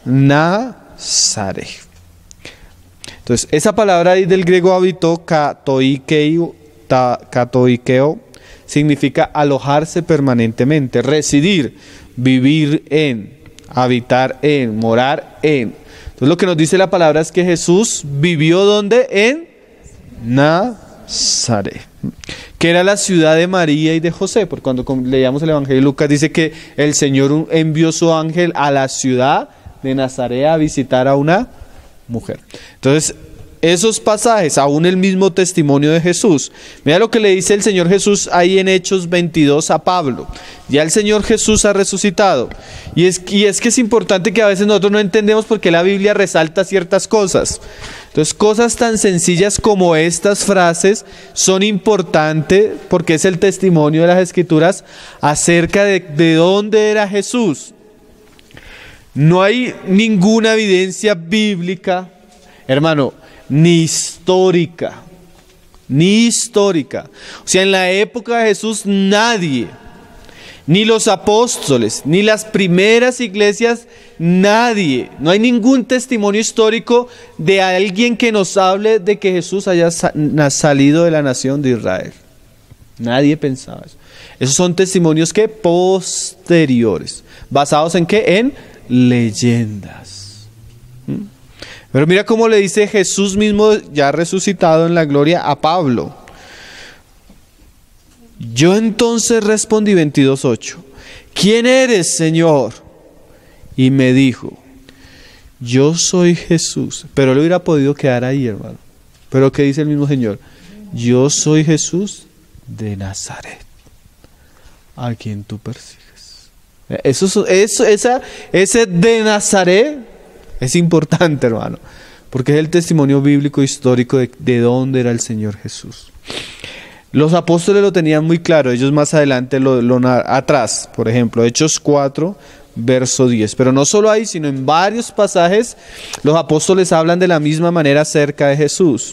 Nazaret. Entonces, esa palabra ahí del griego habitó, katoikeo, ta, katoikeo, significa alojarse permanentemente, residir, vivir en, habitar en, morar en. Entonces lo que nos dice la palabra es que Jesús vivió ¿dónde? En Nazaret, que era la ciudad de María y de José, porque cuando leíamos el Evangelio de Lucas dice que el Señor envió su ángel a la ciudad de Nazaret a visitar a una mujer. Entonces esos pasajes, aún el mismo testimonio de Jesús. Mira lo que le dice el Señor Jesús ahí en Hechos veintidós a Pablo. Ya el Señor Jesús ha resucitado. Y es, y es que es importante que a veces nosotros no entendemos por qué la Biblia resalta ciertas cosas. Entonces, cosas tan sencillas como estas frases son importantes porque es el testimonio de las Escrituras acerca de, de dónde era Jesús. No hay ninguna evidencia bíblica, hermano, ni histórica, ni histórica. O sea, en la época de Jesús nadie, ni los apóstoles, ni las primeras iglesias, nadie, no hay ningún testimonio histórico de alguien que nos hable de que Jesús haya salido de la nación de Israel. Nadie pensaba eso. Esos son testimonios que posteriores, basados en qué? En leyendas. ¿Mm? Pero mira cómo le dice Jesús mismo, ya resucitado en la gloria, a Pablo. Yo entonces respondí, veintidós ocho, ¿quién eres, Señor? Y me dijo, yo soy Jesús. Pero él hubiera podido quedar ahí, hermano. Pero ¿qué dice el mismo Señor? Yo soy Jesús de Nazaret, a quien tú persigues. Eso, eso, esa, ese de Nazaret es importante, hermano, porque es el testimonio bíblico histórico de, de dónde era el Señor Jesús. Los apóstoles lo tenían muy claro, ellos más adelante lo, lo atrás, por ejemplo, Hechos cuatro, verso diez. Pero no solo ahí, sino en varios pasajes los apóstoles hablan de la misma manera acerca de Jesús.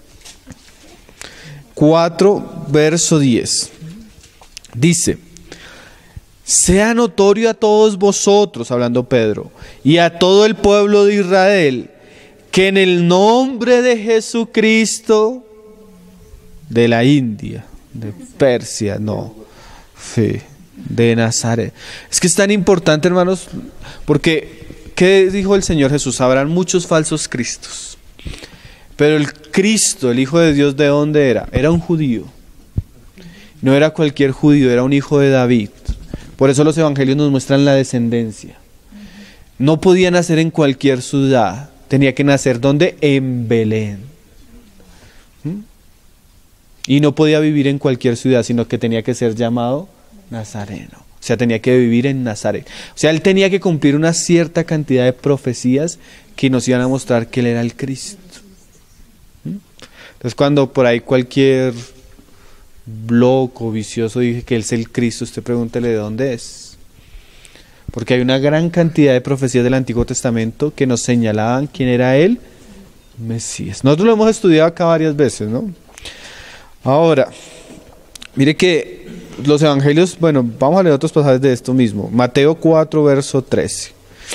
cuatro, verso diez. Dice, sea notorio a todos vosotros, hablando Pedro, y a todo el pueblo de Israel, que en el nombre de Jesucristo, de la India, de Persia, no, sí, de Nazaret. Es que es tan importante, hermanos, porque ¿qué dijo el Señor Jesús? Habrán muchos falsos cristos, pero el Cristo, el Hijo de Dios, ¿de dónde era? Era un judío. No era cualquier judío, era un hijo de David. Por eso los evangelios nos muestran la descendencia. No podía nacer en cualquier ciudad, tenía que nacer ¿dónde? En Belén. ¿Mm? Y no podía vivir en cualquier ciudad, sino que tenía que ser llamado nazareno. O sea, tenía que vivir en Nazaret. O sea, él tenía que cumplir una cierta cantidad de profecías que nos iban a mostrar que él era el Cristo. ¿Mm? Entonces, cuando por ahí cualquier loco, vicioso, dije que él es el Cristo, usted pregúntele de dónde es. Porque hay una gran cantidad de profecías del Antiguo Testamento que nos señalaban quién era él, Mesías. Nosotros lo hemos estudiado acá varias veces, ¿no? Ahora, mire que los evangelios, bueno, vamos a leer otros pasajes de esto mismo. Mateo cuatro, verso trece.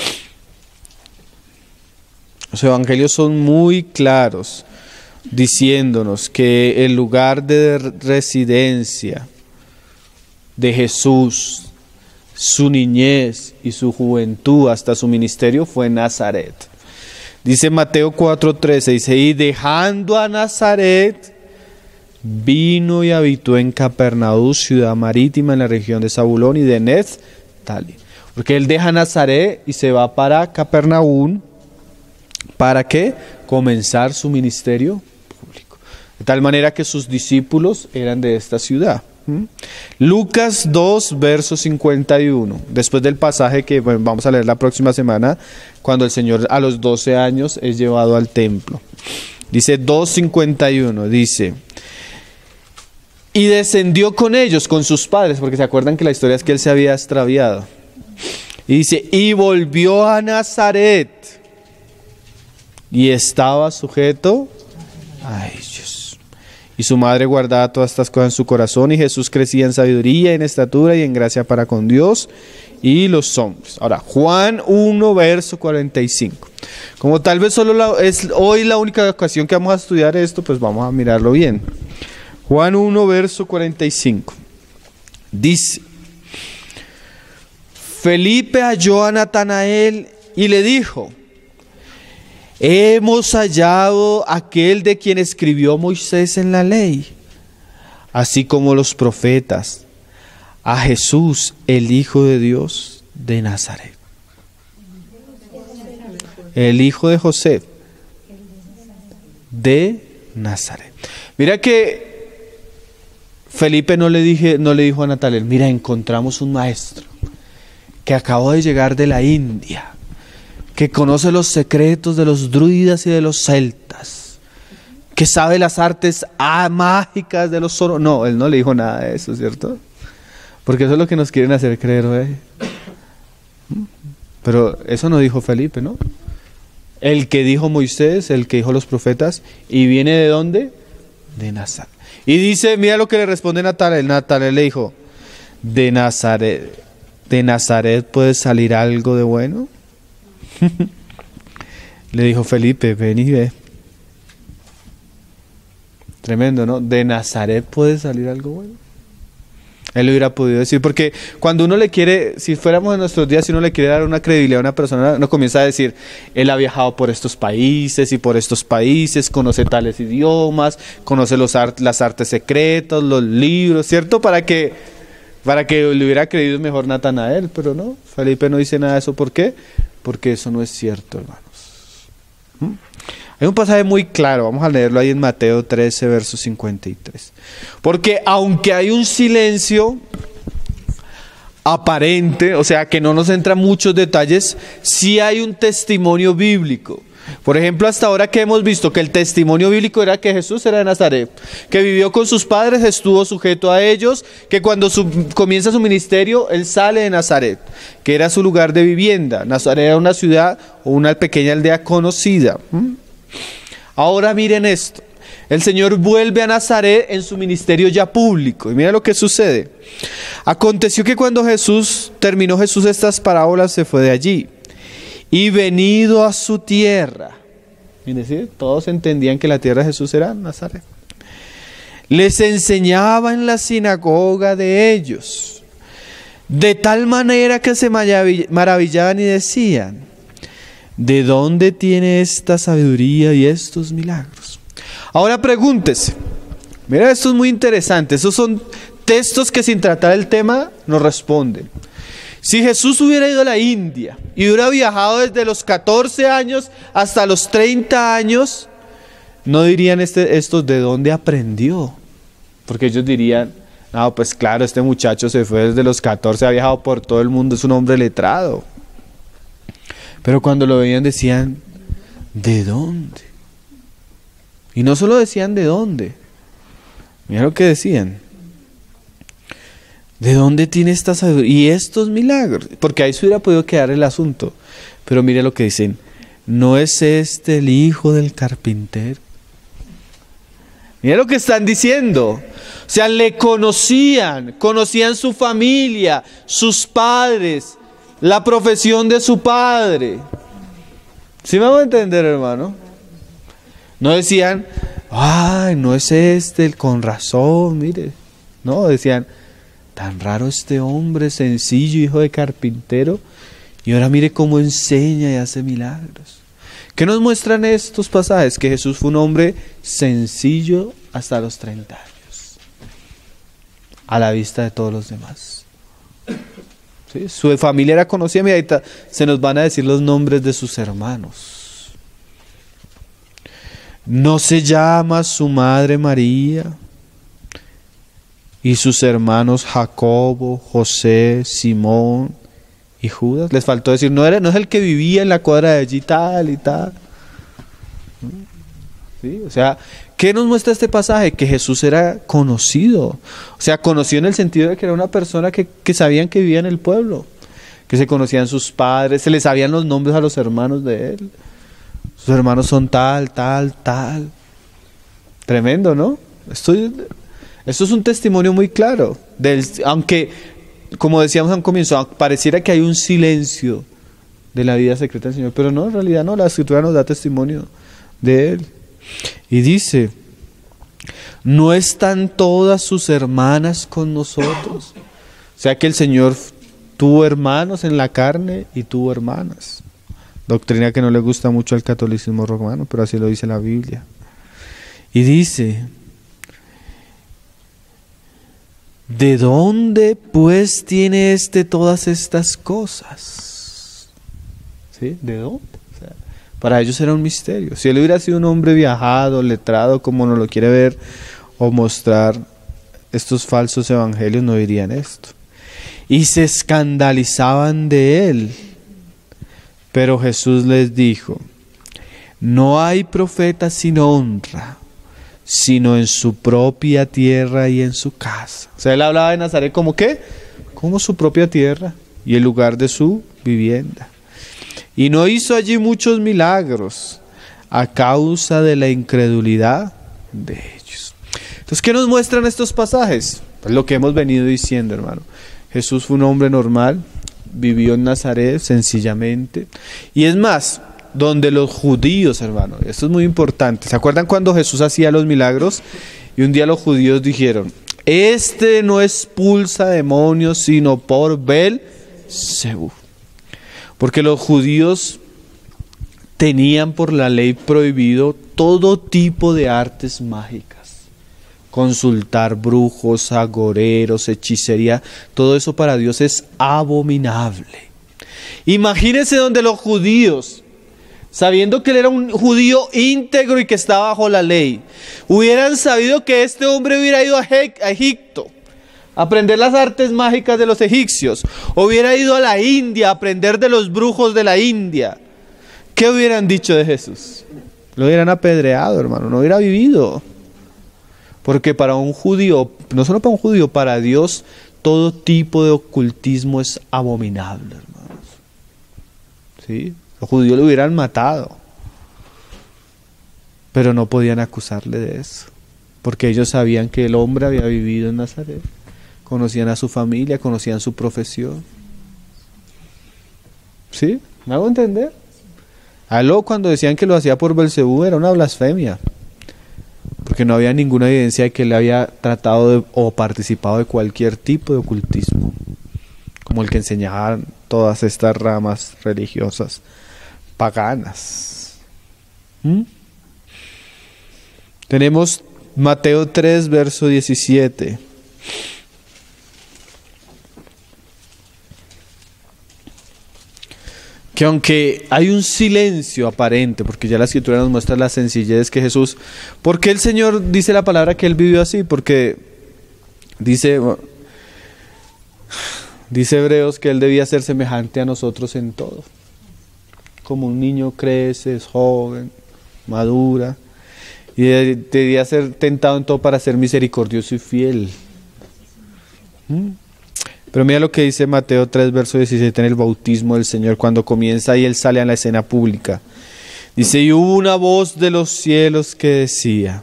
Los evangelios son muy claros, diciéndonos que el lugar de residencia de Jesús, su niñez y su juventud hasta su ministerio fue Nazaret. Dice Mateo cuatro trece, dice, y dejando a Nazaret, vino y habitó en Capernaum, ciudad marítima en la región de Zabulón y de Neftali. Porque él deja Nazaret y se va para Capernaum, ¿para qué? Comenzar su ministerio. De tal manera que sus discípulos eran de esta ciudad. ¿Mm? Lucas dos, verso cincuenta y uno. Después del pasaje que bueno, vamos a leer la próxima semana, cuando el Señor a los doce años es llevado al templo. Dice dos cincuenta y uno, dice, y descendió con ellos, con sus padres, porque se acuerdan que la historia es que él se había extraviado. Y dice, y volvió a Nazaret, y estaba sujeto a ellos. Y su madre guardaba todas estas cosas en su corazón, y Jesús crecía en sabiduría, en estatura y en gracia para con Dios y los hombres. Ahora, Juan uno, verso cuarenta y cinco. Como tal vez solo la, es hoy la única ocasión que vamos a estudiar esto, pues vamos a mirarlo bien. Juan uno, verso cuarenta y cinco. Dice, Felipe halló a Natanael y le dijo, hemos hallado aquel de quien escribió Moisés en la ley, así como los profetas, a Jesús, el Hijo de Dios de Nazaret. El hijo de José de Nazaret. Mira que Felipe no le, dije, no le dijo a Natanael, mira, encontramos un maestro que acabó de llegar de la India, que conoce los secretos de los druidas y de los celtas, que sabe las artes ah, mágicas de los soros. No, él no le dijo nada de eso, ¿cierto? Porque eso es lo que nos quieren hacer creer, ¿eh? Pero eso no dijo Felipe, ¿no? El que dijo Moisés, el que dijo los profetas, ¿y viene de dónde? De Nazaret. Y dice, mira lo que le responde Natanael. Natanael le dijo, ¿de Nazaret, de Nazaret puede salir algo de bueno? Le dijo Felipe, ven y ve. Tremendo, ¿no? De Nazaret puede salir algo bueno. Él lo hubiera podido decir, porque cuando uno le quiere, si fuéramos en nuestros días, si uno le quiere dar una credibilidad a una persona, uno comienza a decir, él ha viajado por estos países y por estos países, conoce tales idiomas, conoce los art, las artes secretas, los libros, ¿cierto? Para que, para que le hubiera creído mejor Natanael, pero no, Felipe no dice nada de eso. ¿Por qué? Porque eso no es cierto, hermanos. ¿Mm? Hay un pasaje muy claro, vamos a leerlo ahí en Mateo trece, verso cincuenta y tres. Porque aunque hay un silencio aparente, o sea que no nos entran muchos detalles, sí hay un testimonio bíblico. Por ejemplo, hasta ahora que hemos visto que el testimonio bíblico era que Jesús era de Nazaret, que vivió con sus padres, estuvo sujeto a ellos, que cuando su, comienza su ministerio, él sale de Nazaret, que era su lugar de vivienda. Nazaret era una ciudad o una pequeña aldea conocida. ¿Mm? Ahora miren esto, el Señor vuelve a Nazaret en su ministerio ya público, y mira lo que sucede. Aconteció que cuando Jesús, terminó Jesús estas parábolas, se fue de allí, y venido a su tierra, miren, ¿sí? Todos entendían que la tierra de Jesús era Nazaret, les enseñaba en la sinagoga de ellos, de tal manera que se maravillaban y decían, ¿de dónde tiene esta sabiduría y estos milagros? Ahora pregúntese, mira, esto es muy interesante, esos son textos que sin tratar el tema nos responden. Si Jesús hubiera ido a la India y hubiera viajado desde los catorce años hasta los treinta años, no dirían este, estos de dónde aprendió, porque ellos dirían, no, pues claro, este muchacho se fue desde los catorce, ha viajado por todo el mundo, es un hombre letrado. Pero cuando lo veían decían, ¿de dónde? Y no solo decían de dónde, mira lo que decían, ¿de dónde tiene esta sabiduría y estos milagros? Porque ahí se hubiera podido quedar el asunto. Pero mire lo que dicen, ¿no es este el hijo del carpintero? Mira lo que están diciendo. O sea, le conocían, conocían su familia, sus padres, la profesión de su padre. ¿Sí me vamos a entender, hermano? No decían, ay, no es este el con razón, mire. No, decían, tan raro este hombre sencillo, hijo de carpintero, y ahora mire cómo enseña y hace milagros. ¿Qué nos muestran estos pasajes? Que Jesús fue un hombre sencillo hasta los treinta años, a la vista de todos los demás. ¿Sí? Su familia era conocida, mira, ahorita se nos van a decir los nombres de sus hermanos. ¿No se llama su madre María? Y sus hermanos Jacobo, José, Simón y Judas. Les faltó decir, no, era, no es el que vivía en la cuadra de allí tal y tal. ¿Sí? O sea, ¿qué nos muestra este pasaje? Que Jesús era conocido. O sea, conocido en el sentido de que era una persona que, que sabían que vivía en el pueblo, que se conocían sus padres, se les sabían los nombres a los hermanos de él. Sus hermanos son tal, tal, tal. Tremendo, ¿no? Estoy... Esto es un testimonio muy claro, del, aunque, como decíamos al comienzo, pareciera que hay un silencio de la vida secreta del Señor, pero no, en realidad no, la Escritura nos da testimonio de Él. Y dice, ¿no están todas sus hermanas con nosotros? O sea que el Señor tuvo hermanos en la carne y tuvo hermanas. Doctrina que no le gusta mucho al catolicismo romano, pero así lo dice la Biblia. Y dice, ¿de dónde pues tiene este todas estas cosas? ¿Sí? ¿De dónde? O sea, para ellos era un misterio. Si él hubiera sido un hombre viajado, letrado, como nos lo quiere ver o mostrar estos falsos evangelios, no dirían esto. Y se escandalizaban de él. Pero Jesús les dijo, no hay profeta sin honra, sino en su propia tierra y en su casa. O sea, él hablaba de Nazaret como ¿qué? Como su propia tierra y el lugar de su vivienda. Y no hizo allí muchos milagros a causa de la incredulidad de ellos. Entonces, ¿qué nos muestran estos pasajes? Pues lo que hemos venido diciendo, hermano. Jesús fue un hombre normal, vivió en Nazaret sencillamente. Y es más, donde los judíos, hermano, esto es muy importante. ¿Se acuerdan cuando Jesús hacía los milagros? Y un día los judíos dijeron, Este no expulsa demonios, sino por Beelzebú. Porque los judíos tenían por la ley prohibido todo tipo de artes mágicas. Consultar brujos, agoreros, hechicería, todo eso para Dios es abominable. Imagínense donde los judíos, sabiendo que él era un judío íntegro y que estaba bajo la ley, hubieran sabido que este hombre hubiera ido a, He- a Egipto a aprender las artes mágicas de los egipcios, hubiera ido a la India a aprender de los brujos de la India, ¿qué hubieran dicho de Jesús? Lo hubieran apedreado, hermano, no hubiera vivido. Porque para un judío, no solo para un judío, para Dios, todo tipo de ocultismo es abominable, hermanos. ¿Sí? Los judíos lo hubieran matado, pero no podían acusarle de eso, porque ellos sabían que el hombre había vivido en Nazaret, conocían a su familia, conocían su profesión. ¿Sí? ¿Me hago entender? A él cuando decían que lo hacía por Beelzebú era una blasfemia, porque no había ninguna evidencia de que él había tratado de, o participado de cualquier tipo de ocultismo, como el que enseñaban todas estas ramas religiosas paganas. ¿Mm? Tenemos Mateo tres, verso diecisiete. Que aunque hay un silencio aparente, porque ya la Escritura nos muestra la sencillez que Jesús, ¿por qué el Señor dice la palabra que Él vivió así? Porque dice, dice Hebreos que Él debía ser semejante a nosotros en todo. Como un niño crece, es joven, madura, y debía ser tentado en todo para ser misericordioso y fiel. ¿Mm? Pero mira lo que dice Mateo tres, verso diecisiete en el bautismo del Señor, cuando comienza y Él sale a la escena pública. Dice, y hubo una voz de los cielos que decía,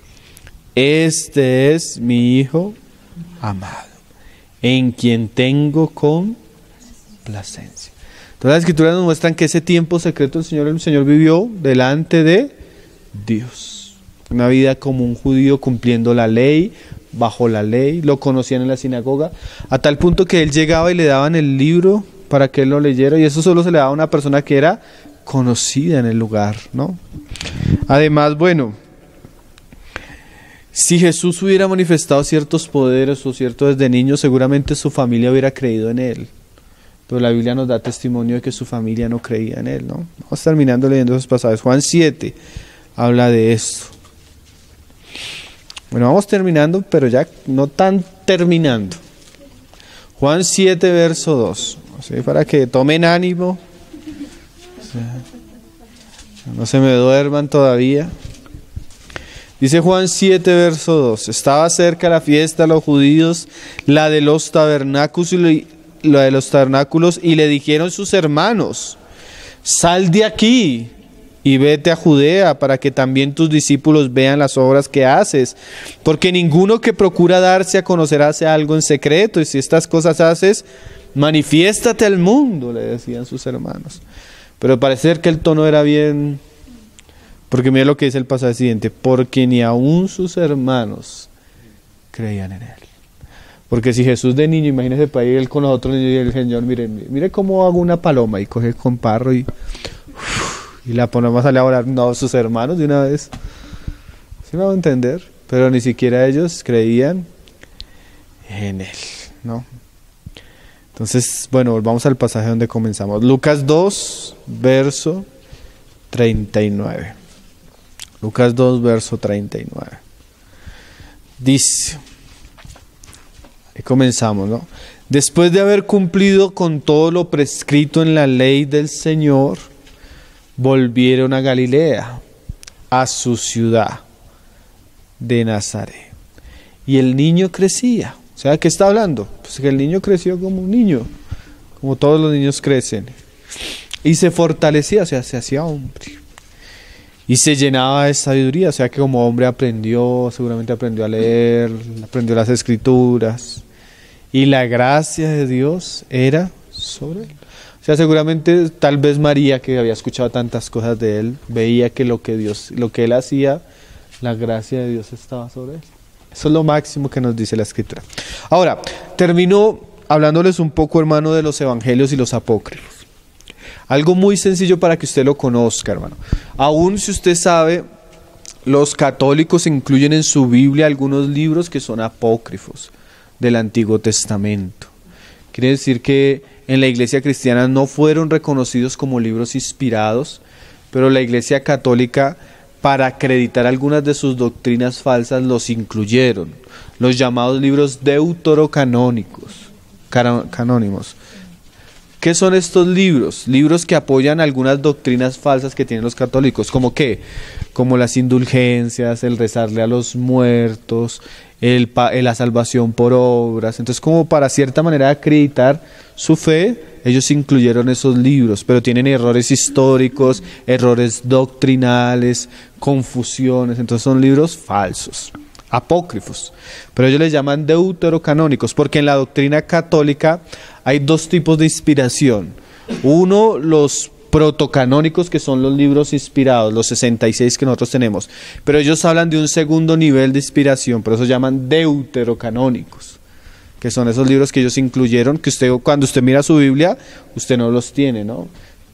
este es mi Hijo amado, en quien tengo complacencia. Todas las Escrituras nos muestran que ese tiempo secreto el Señor, el Señor vivió delante de Dios. Una vida como un judío cumpliendo la ley, bajo la ley, lo conocían en la sinagoga, a tal punto que él llegaba y le daban el libro para que él lo leyera, y eso solo se le daba a una persona que era conocida en el lugar, ¿no? Además, bueno, si Jesús hubiera manifestado ciertos poderes o ciertos desde niño, seguramente su familia hubiera creído en él, pero la Biblia nos da testimonio de que su familia no creía en él, ¿no? Vamos terminando leyendo esos pasajes. Juan siete habla de esto. Bueno, vamos terminando, pero ya no tan terminando. Juan siete, verso dos. ¿Sí? Para que tomen ánimo. O sea, no se me duerman todavía. Dice Juan siete, verso dos. Estaba cerca la fiesta de los judíos, la de los tabernáculos, y la de los tabernáculos, y le dijeron sus hermanos, sal de aquí y vete a Judea para que también tus discípulos vean las obras que haces, porque ninguno que procura darse a conocer hace algo en secreto, y si estas cosas haces, manifiéstate al mundo, le decían sus hermanos. Pero parece ser que el tono era bien, porque mira lo que dice el pasaje siguiente, porque ni aun sus hermanos creían en él. Porque si Jesús de niño, imagínese para ir él con los otros niños y el Señor, mire, mire cómo hago una paloma, y coge con parro y... y la ponemos a volar, no, sus hermanos de una vez. ¿Sí me va a entender? Pero ni siquiera ellos creían en él, ¿no? Entonces, bueno, volvamos al pasaje donde comenzamos. Lucas dos, verso treinta y nueve. Lucas dos, verso treinta y nueve. Dice, y comenzamos, ¿no? Después de haber cumplido con todo lo prescrito en la ley del Señor, volvieron a Galilea, a su ciudad de Nazaret. Y el niño crecía. O sea, ¿qué está hablando? Pues que el niño creció como un niño, como todos los niños crecen. Y se fortalecía, o sea, se hacía hombre. Y se llenaba de sabiduría, o sea que como hombre aprendió, seguramente aprendió a leer, aprendió las escrituras. Y la gracia de Dios era sobre él. O sea, seguramente tal vez María, que había escuchado tantas cosas de él, veía que lo que Dios, lo que él hacía, la gracia de Dios estaba sobre él. Eso es lo máximo que nos dice la Escritura. Ahora, termino hablándoles un poco, hermano, de los evangelios y los apócrifos. Algo muy sencillo para que usted lo conozca, hermano. Aún si usted sabe, los católicos incluyen en su Biblia algunos libros que son apócrifos del Antiguo Testamento. Quiere decir que en la iglesia cristiana no fueron reconocidos como libros inspirados, pero la iglesia católica, para acreditar algunas de sus doctrinas falsas, los incluyeron, los llamados libros deuterocanónicos, canónimos. ¿Qué son estos libros? Libros que apoyan algunas doctrinas falsas que tienen los católicos. ¿Cómo qué? Como las indulgencias, el rezarle a los muertos, el, la salvación por obras. Entonces, como para cierta manera acreditar su fe, ellos incluyeron esos libros, pero tienen errores históricos, errores doctrinales, confusiones. Entonces son libros falsos, apócrifos, pero ellos les llaman deuterocanónicos, porque en la doctrina católica hay dos tipos de inspiración. Uno, los protocanónicos, que son los libros inspirados, los sesenta y seis que nosotros tenemos, pero ellos hablan de un segundo nivel de inspiración, por eso llaman deuterocanónicos, que son esos libros que ellos incluyeron, que usted, cuando usted mira su Biblia, usted no los tiene, ¿no?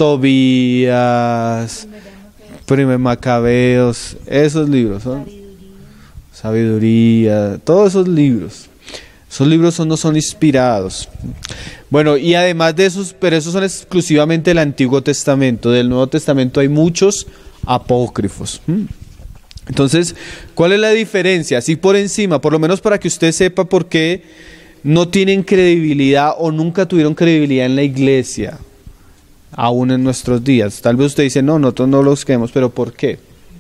Tobías, Primer Macabeos, esos libros son sabiduría, todos esos libros. Esos libros son, no son inspirados. Bueno, y además de esos, pero esos son exclusivamente del Antiguo Testamento. Del Nuevo Testamento hay muchos apócrifos. Entonces, ¿cuál es la diferencia? Así por encima, por lo menos para que usted sepa por qué no tienen credibilidad o nunca tuvieron credibilidad en la iglesia, aún en nuestros días. Tal vez usted dice, no, nosotros no los creemos, pero ¿por qué?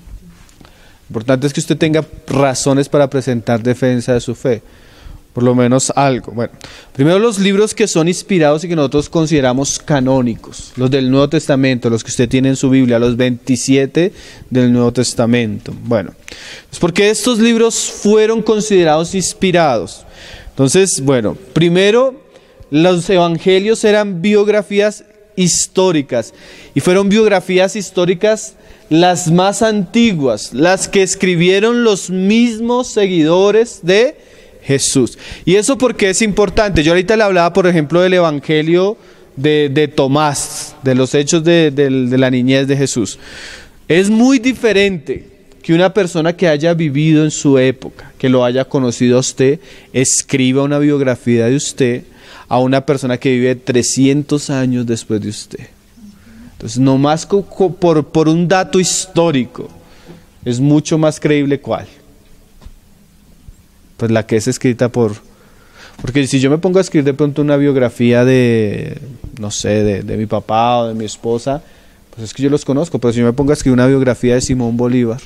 Lo importante es que usted tenga razones para presentar defensa de su fe. Por lo menos algo. Bueno, primero los libros que son inspirados y que nosotros consideramos canónicos, los del Nuevo Testamento, los que usted tiene en su Biblia, los veintisiete del Nuevo Testamento. Bueno, es porque estos libros fueron considerados inspirados. Entonces, bueno, primero los evangelios eran biografías históricas y fueron biografías históricas las más antiguas, las que escribieron los mismos seguidores de Jesús. Y eso porque es importante. Yo ahorita le hablaba, por ejemplo, del evangelio de, de Tomás, de los hechos de, de, de la niñez de Jesús. Es muy diferente que una persona que haya vivido en su época, que lo haya conocido a usted, escriba una biografía de usted, a una persona que vive trescientos años después de usted. Entonces, nomás por, por un dato histórico, es mucho más creíble cuál. Pues la que es escrita por... Porque si yo me pongo a escribir de pronto una biografía de, no sé, de, de mi papá o de mi esposa, pues es que yo los conozco, pero si yo me pongo a escribir una biografía de Simón Bolívar,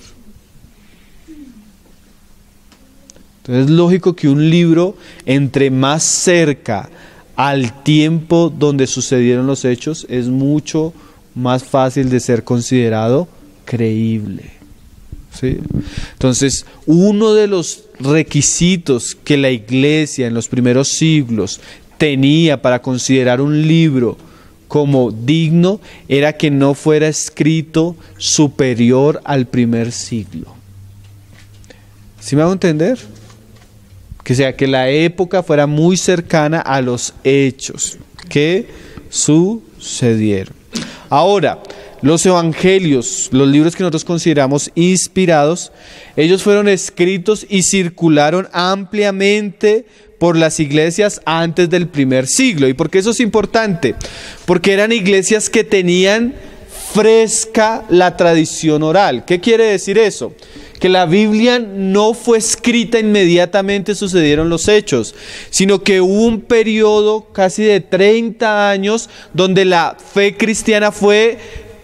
entonces es lógico que un libro, entre más cerca al tiempo donde sucedieron los hechos, es mucho más fácil de ser considerado creíble. ¿Sí? Entonces, uno de los requisitos que la iglesia en los primeros siglos tenía para considerar un libro como digno era que no fuera escrito superior al primer siglo. ¿Sí me hago entender? Que sea que la época fuera muy cercana a los hechos que sucedieron. Ahora, los evangelios, los libros que nosotros consideramos inspirados, ellos fueron escritos y circularon ampliamente por las iglesias antes del primer siglo. ¿Y por qué eso es importante? Porque eran iglesias que tenían fresca la tradición oral. ¿Qué quiere decir eso? Que la Biblia no fue escrita inmediatamente sucedieron los hechos, sino que hubo un periodo casi de treinta años donde la fe cristiana fue,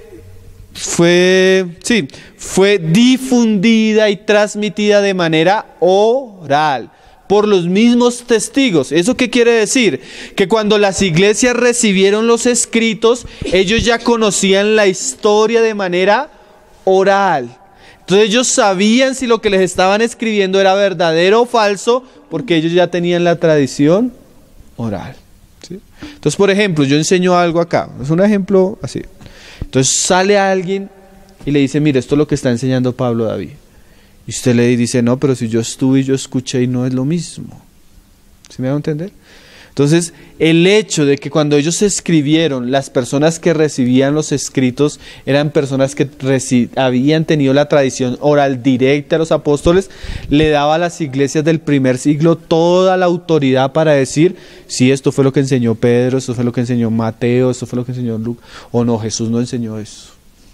fue, sí, fue difundida y transmitida de manera oral por los mismos testigos. ¿Eso qué quiere decir? Que cuando las iglesias recibieron los escritos, ellos ya conocían la historia de manera oral. Entonces ellos sabían si lo que les estaban escribiendo era verdadero o falso, porque ellos ya tenían la tradición oral. ¿Sí? Entonces, por ejemplo, yo enseño algo acá, es un ejemplo así. Entonces sale alguien y le dice, mire, esto es lo que está enseñando Pablo David. Y usted le dice, no, pero si yo estuve y yo escuché y no es lo mismo. ¿Sí me va a entender? Entonces, el hecho de que cuando ellos escribieron, las personas que recibían los escritos eran personas que habían tenido la tradición oral directa de los apóstoles, le daba a las iglesias del primer siglo toda la autoridad para decir, sí, esto fue lo que enseñó Pedro, esto fue lo que enseñó Mateo, esto fue lo que enseñó Lucas, o no, Jesús no enseñó eso.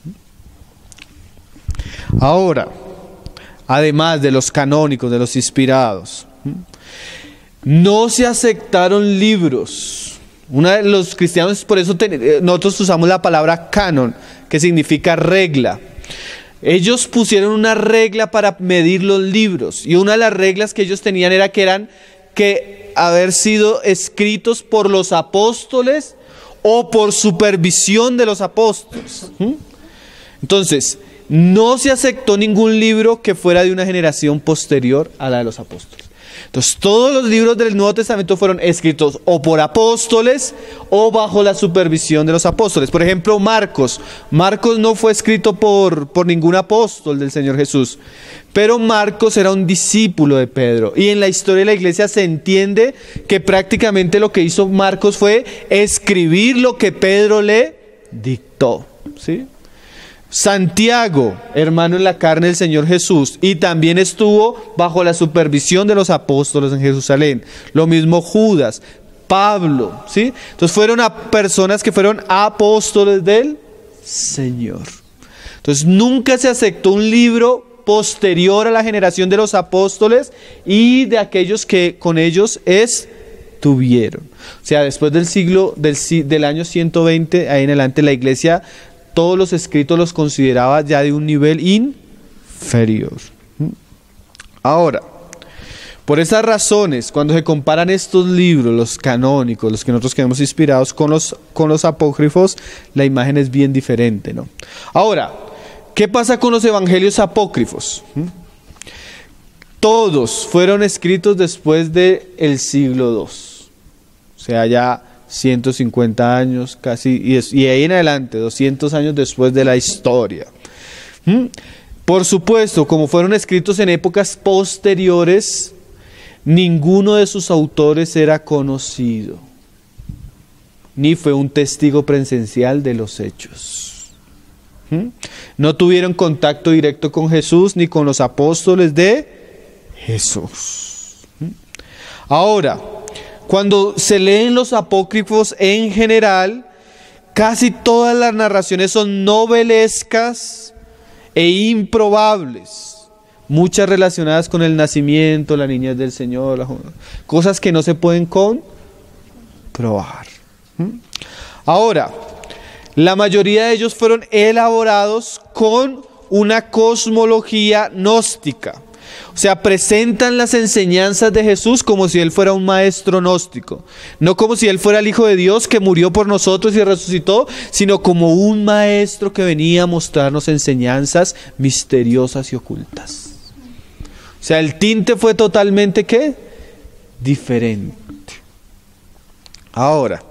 Ahora, además de los canónicos, de los inspirados, no se aceptaron libros. Una de los cristianos, por eso ten, nosotros usamos la palabra canon, que significa regla. Ellos pusieron una regla para medir los libros, y una de las reglas que ellos tenían era que eran que haber sido escritos por los apóstoles o por supervisión de los apóstoles. ¿Mm? Entonces, no se aceptó ningún libro que fuera de una generación posterior a la de los apóstoles. Entonces, todos los libros del Nuevo Testamento fueron escritos o por apóstoles o bajo la supervisión de los apóstoles. Por ejemplo, Marcos. Marcos no fue escrito por, por ningún apóstol del Señor Jesús, pero Marcos era un discípulo de Pedro. Y en la historia de la iglesia se entiende que prácticamente lo que hizo Marcos fue escribir lo que Pedro le dictó, ¿sí? Santiago, hermano en la carne del Señor Jesús, y también estuvo bajo la supervisión de los apóstoles en Jerusalén. Lo mismo Judas, Pablo, ¿sí? Entonces fueron a personas que fueron apóstoles del Señor. Entonces nunca se aceptó un libro posterior a la generación de los apóstoles y de aquellos que con ellos estuvieron. O sea, después del siglo, del, del año ciento veinte, ahí en adelante la iglesia todos los escritos los consideraba ya de un nivel inferior. Ahora, por esas razones, cuando se comparan estos libros, los canónicos, los que nosotros quedamos inspirados con los, con los apócrifos, la imagen es bien diferente, ¿no? Ahora, ¿qué pasa con los evangelios apócrifos? Todos fueron escritos después del siglo segundo. O sea, ya ciento cincuenta años casi, y, es, y ahí en adelante, doscientos años después de la historia. ¿Mm? Por supuesto, como fueron escritos en épocas posteriores, ninguno de sus autores era conocido, ni fue un testigo presencial de los hechos. ¿Mm? No tuvieron contacto directo con Jesús ni con los apóstoles de Jesús. ¿Mm? Ahora, cuando se leen los apócrifos en general, casi todas las narraciones son novelescas e improbables. Muchas relacionadas con el nacimiento, la niñez del Señor, la, cosas que no se pueden comprobar. Ahora, la mayoría de ellos fueron elaborados con una cosmología gnóstica. O sea, presentan las enseñanzas de Jesús como si Él fuera un maestro gnóstico. No como si Él fuera el Hijo de Dios que murió por nosotros y resucitó, sino como un maestro que venía a mostrarnos enseñanzas misteriosas y ocultas. O sea, el tinte fue totalmente, ¿qué? Diferente. Ahora,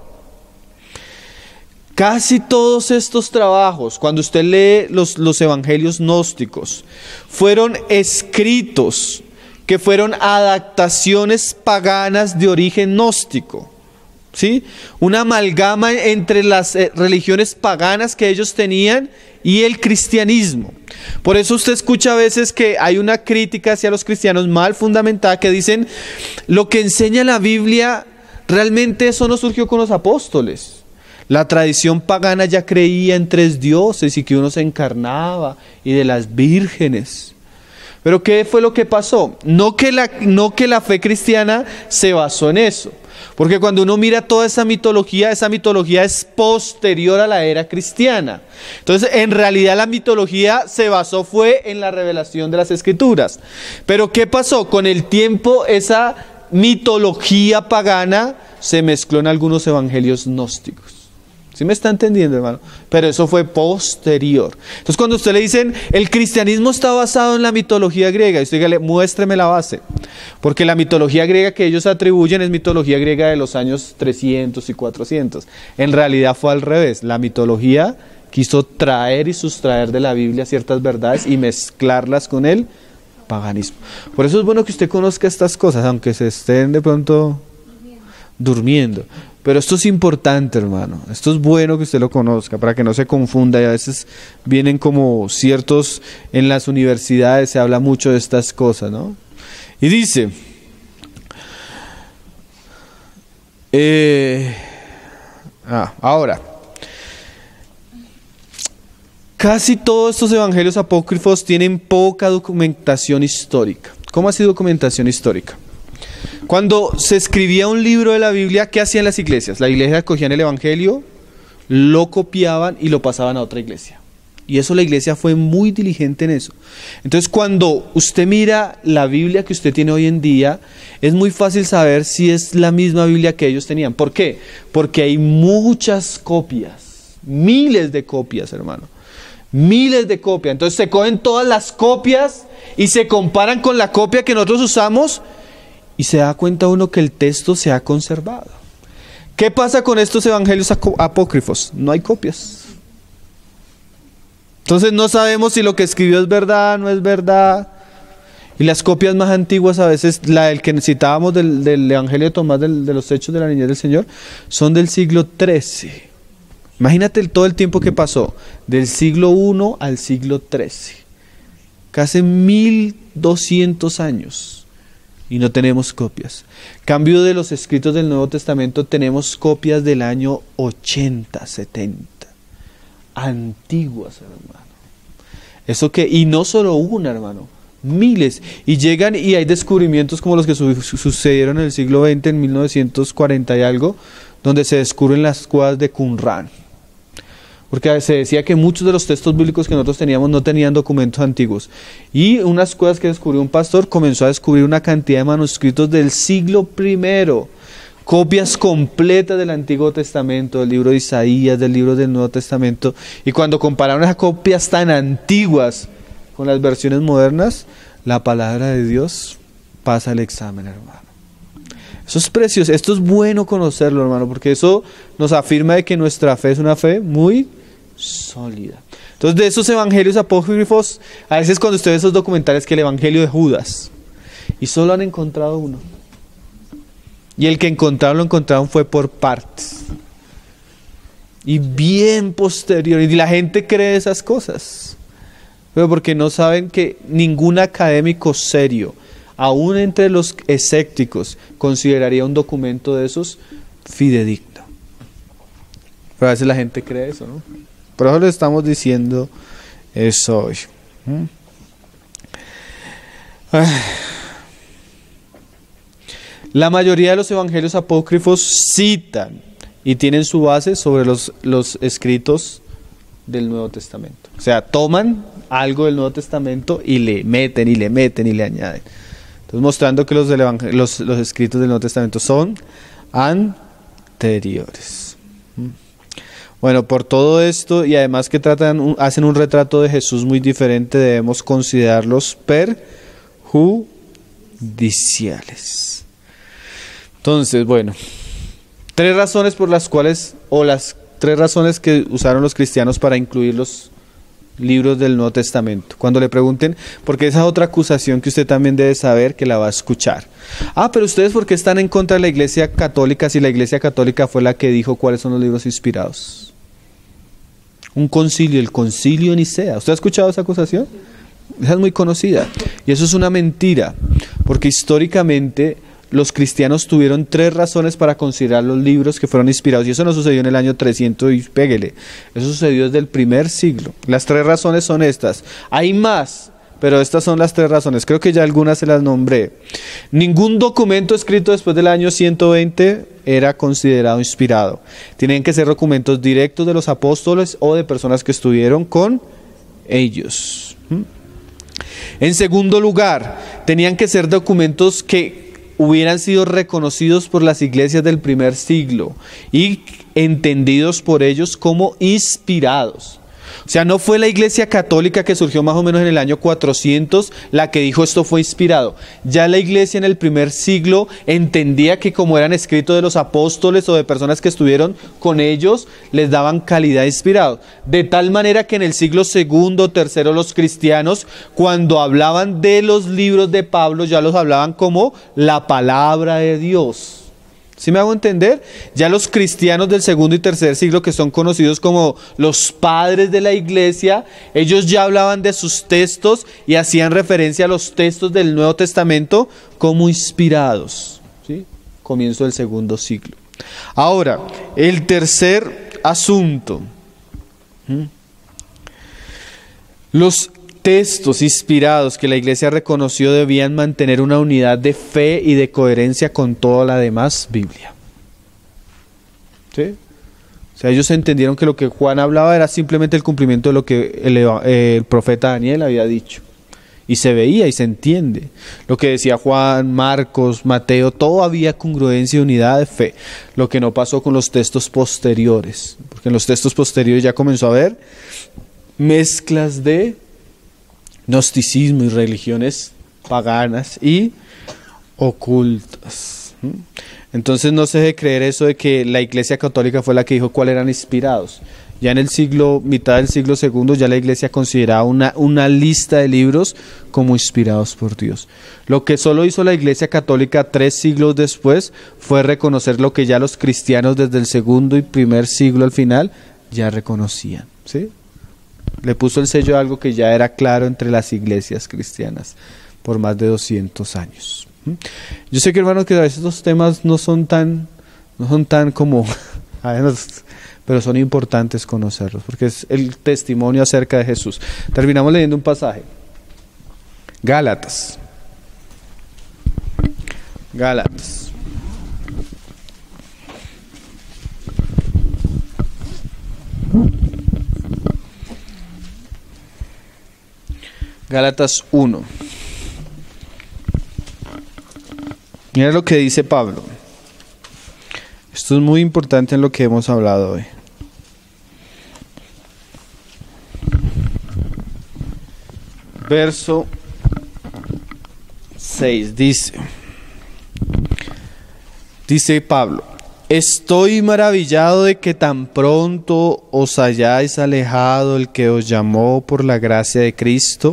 casi todos estos trabajos, cuando usted lee los, los evangelios gnósticos, fueron escritos que fueron adaptaciones paganas de origen gnóstico, ¿sí? Una amalgama entre las eh, religiones paganas que ellos tenían y el cristianismo. Por eso usted escucha a veces que hay una crítica hacia los cristianos mal fundamentada que dicen, lo que enseña la Biblia, realmente eso no surgió con los apóstoles. La tradición pagana ya creía en tres dioses y que uno se encarnaba y de las vírgenes. Pero ¿qué fue lo que pasó? No que la, no que la fe cristiana se basó en eso. Porque cuando uno mira toda esa mitología, esa mitología es posterior a la era cristiana. Entonces, en realidad la mitología se basó fue en la revelación de las Escrituras. Pero ¿qué pasó? Con el tiempo esa mitología pagana se mezcló en algunos evangelios gnósticos. ¿Sí me está entendiendo, hermano? Pero eso fue posterior. Entonces, cuando usted le dicen, el cristianismo está basado en la mitología griega, y usted dígale, muéstreme la base. Porque la mitología griega que ellos atribuyen es mitología griega de los años trescientos y cuatrocientos. En realidad fue al revés. La mitología quiso traer y sustraer de la Biblia ciertas verdades y mezclarlas con el paganismo. Por eso es bueno que usted conozca estas cosas, aunque se estén de pronto durmiendo. Pero esto es importante, hermano. Esto es bueno que usted lo conozca para que no se confunda. Y a veces vienen como ciertos, en las universidades se habla mucho de estas cosas, ¿no? Y dice, eh, ah, ahora, casi todos estos evangelios apócrifos tienen poca documentación histórica. ¿Cómo así documentación histórica? Cuando se escribía un libro de la Biblia, ¿qué hacían las iglesias? La iglesia cogían el evangelio, lo copiaban y lo pasaban a otra iglesia. Y eso la iglesia fue muy diligente en eso. Entonces, cuando usted mira la Biblia que usted tiene hoy en día, es muy fácil saber si es la misma Biblia que ellos tenían. ¿Por qué? Porque hay muchas copias, miles de copias, hermano. Miles de copias. Entonces se cogen todas las copias y se comparan con la copia que nosotros usamos y se da cuenta uno que el texto se ha conservado. ¿Qué pasa con estos evangelios apócrifos? No hay copias. Entonces no sabemos si lo que escribió es verdad, no es verdad. Y las copias más antiguas, a veces, la del que citábamos del, del Evangelio de Tomás, del, de los Hechos de la Niñez del Señor, son del siglo trece. Imagínate el, todo el tiempo que pasó, del siglo primero al siglo trece. Casi mil doscientos años. Y no tenemos copias. Cambio de los escritos del Nuevo Testamento, tenemos copias del año ochenta, setenta. Antiguas, hermano. Eso que, y no solo una, hermano, miles. Y llegan y hay descubrimientos como los que su, su, sucedieron en el siglo veinte, en mil novecientos cuarenta y algo, donde se descubren las cuevas de Qumran. Porque se decía que muchos de los textos bíblicos que nosotros teníamos no tenían documentos antiguos. Y unas cuevas que descubrió un pastor comenzó a descubrir una cantidad de manuscritos del siglo primero. Copias completas del Antiguo Testamento, del libro de Isaías, del libro del Nuevo Testamento. Y cuando compararon esas copias tan antiguas con las versiones modernas, la palabra de Dios pasa el examen, hermano. Eso es precioso, esto es bueno conocerlo, hermano, porque eso nos afirma de que nuestra fe es una fe muy sólida. Entonces, de esos evangelios apócrifos, a veces cuando usted ve esos documentales, que el evangelio de Judas, y solo han encontrado uno. Y el que encontraron, lo encontraron fue por partes. Y bien posterior. Y la gente cree esas cosas. Pero porque no saben que ningún académico serio, aún entre los escépticos, consideraría un documento de esos fidedigno. Pero a veces la gente cree eso, ¿no? Por eso le estamos diciendo eso hoy. ¿Mm? La mayoría de los evangelios apócrifos citan y tienen su base sobre los, los escritos del Nuevo Testamento. O sea, toman algo del Nuevo Testamento y le meten y le meten y le añaden. Entonces, mostrando que los, del evangel- los, los escritos del Nuevo Testamento son anteriores. Bueno, por todo esto y además que tratan, hacen un retrato de Jesús muy diferente, debemos considerarlos perjudiciales. Entonces, bueno, tres razones por las cuales, o las tres razones que usaron los cristianos para incluir los libros del Nuevo Testamento. Cuando le pregunten, porque esa es otra acusación que usted también debe saber que la va a escuchar. Ah, pero ustedes ¿por qué están en contra de la Iglesia Católica si la Iglesia Católica fue la que dijo cuáles son los libros inspirados? Un concilio, el concilio de Nicea. ¿Usted ha escuchado esa acusación? Esa es muy conocida. Y eso es una mentira, porque históricamente los cristianos tuvieron tres razones para considerar los libros que fueron inspirados, y eso no sucedió en el año trescientos y péguele, eso sucedió desde el primer siglo. Las tres razones son estas. Hay más, pero estas son las tres razones. Creo que ya algunas se las nombré. Ningún documento escrito después del año ciento veinte era considerado inspirado. Tienen que ser documentos directos de los apóstoles o de personas que estuvieron con ellos. En segundo lugar, tenían que ser documentos que hubieran sido reconocidos por las iglesias del primer siglo y entendidos por ellos como inspirados. O sea, no fue la Iglesia Católica que surgió más o menos en el año cuatrocientos la que dijo esto fue inspirado. Ya la Iglesia en el primer siglo entendía que como eran escritos de los apóstoles o de personas que estuvieron con ellos, les daban calidad inspirado. De tal manera que en el siglo segundo, tercero, los cristianos, cuando hablaban de los libros de Pablo, ya los hablaban como la palabra de Dios. ¿Sí me hago entender? Ya los cristianos del segundo y tercer siglo, que son conocidos como los padres de la iglesia, ellos ya hablaban de sus textos y hacían referencia a los textos del Nuevo Testamento como inspirados. ¿Sí? Comienzo del segundo siglo. Ahora, el tercer asunto. ¿Mm? Los textos inspirados que la iglesia reconoció debían mantener una unidad de fe y de coherencia con toda la demás Biblia. ¿Sí? O sea, ellos entendieron que lo que Juan hablaba era simplemente el cumplimiento de lo que el, eh, el profeta Daniel había dicho. Y se veía y se entiende. Lo que decía Juan, Marcos, Mateo, todo había congruencia y unidad de fe. Lo que no pasó con los textos posteriores. Porque en los textos posteriores ya comenzó a haber mezclas de gnosticismo y religiones paganas y ocultas. Entonces no se debe creer eso de que la Iglesia Católica fue la que dijo cuáles eran inspirados. Ya en el siglo, mitad del siglo segundo, ya la Iglesia consideraba una, una lista de libros como inspirados por Dios. Lo que solo hizo la Iglesia Católica tres siglos después fue reconocer lo que ya los cristianos desde el segundo y primer siglo al final ya reconocían. ¿Sí? Le puso el sello a algo que ya era claro entre las iglesias cristianas por más de doscientos años. Yo sé que, hermanos, que a veces estos temas no son tan, no son tan como, pero son importantes conocerlos, porque es el testimonio acerca de Jesús. Terminamos leyendo un pasaje. Gálatas. Gálatas. Gálatas uno. Mira lo que dice Pablo. Esto es muy importante en lo que hemos hablado hoy. Verso seis dice, dice Pablo, estoy maravillado de que tan pronto os hayáis alejado el que os llamó por la gracia de Cristo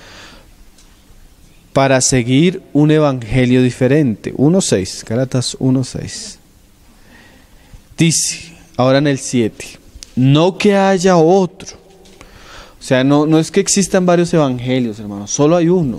para seguir un evangelio diferente. uno seis, Gálatas uno seis. Dice, ahora en el siete, no que haya otro. O sea, no, no es que existan varios evangelios, hermanos, solo hay uno.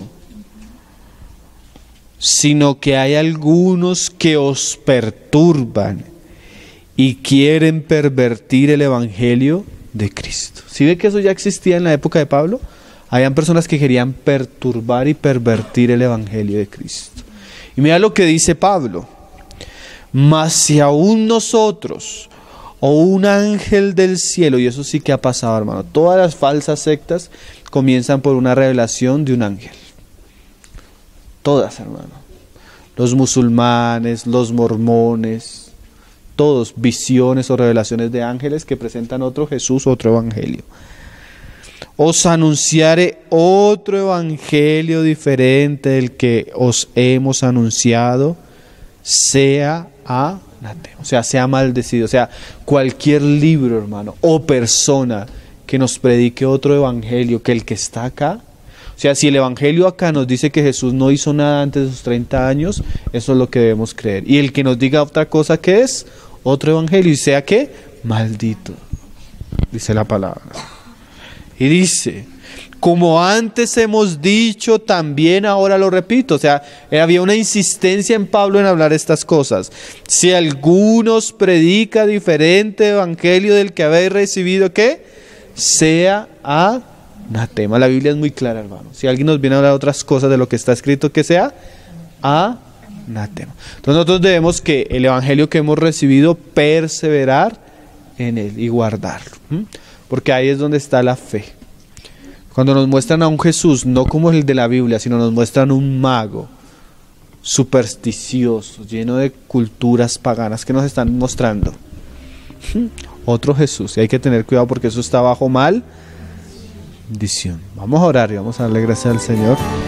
Sino que hay algunos que os perturban y quieren pervertir el evangelio de Cristo. ¿Sí ve que eso ya existía en la época de Pablo? Habían personas que querían perturbar y pervertir el evangelio de Cristo. Y mira lo que dice Pablo. Mas si aún nosotros o un ángel del cielo, y eso sí que ha pasado, hermano, todas las falsas sectas comienzan por una revelación de un ángel. Todas, hermano. Los musulmanes, los mormones, todos visiones o revelaciones de ángeles que presentan otro Jesús, otro evangelio. Os anunciaré otro evangelio diferente del que os hemos anunciado, sea anatema, o sea, sea maldecido. O sea, cualquier libro, hermano, o persona que nos predique otro evangelio que el que está acá. O sea, si el evangelio acá nos dice que Jesús no hizo nada antes de sus treinta años, eso es lo que debemos creer. Y el que nos diga otra cosa, ¿qué es? Otro evangelio, y sea que maldito, dice la palabra. Y dice, como antes hemos dicho, también ahora lo repito. O sea, había una insistencia en Pablo en hablar estas cosas. Si algunos predica diferente evangelio del que habéis recibido, ¿qué? Sea anatema. La Biblia es muy clara, hermano. Si alguien nos viene a hablar otras cosas de lo que está escrito, que sea anatema. Entonces nosotros debemos que el evangelio que hemos recibido, perseverar en él y guardarlo. ¿Mm? Porque ahí es donde está la fe. Cuando nos muestran a un Jesús, no como el de la Biblia, sino nos muestran un mago supersticioso, lleno de culturas paganas, que nos están mostrando otro Jesús. Y hay que tener cuidado porque eso está bajo mal bendición. Vamos a orar y vamos a darle gracias al Señor.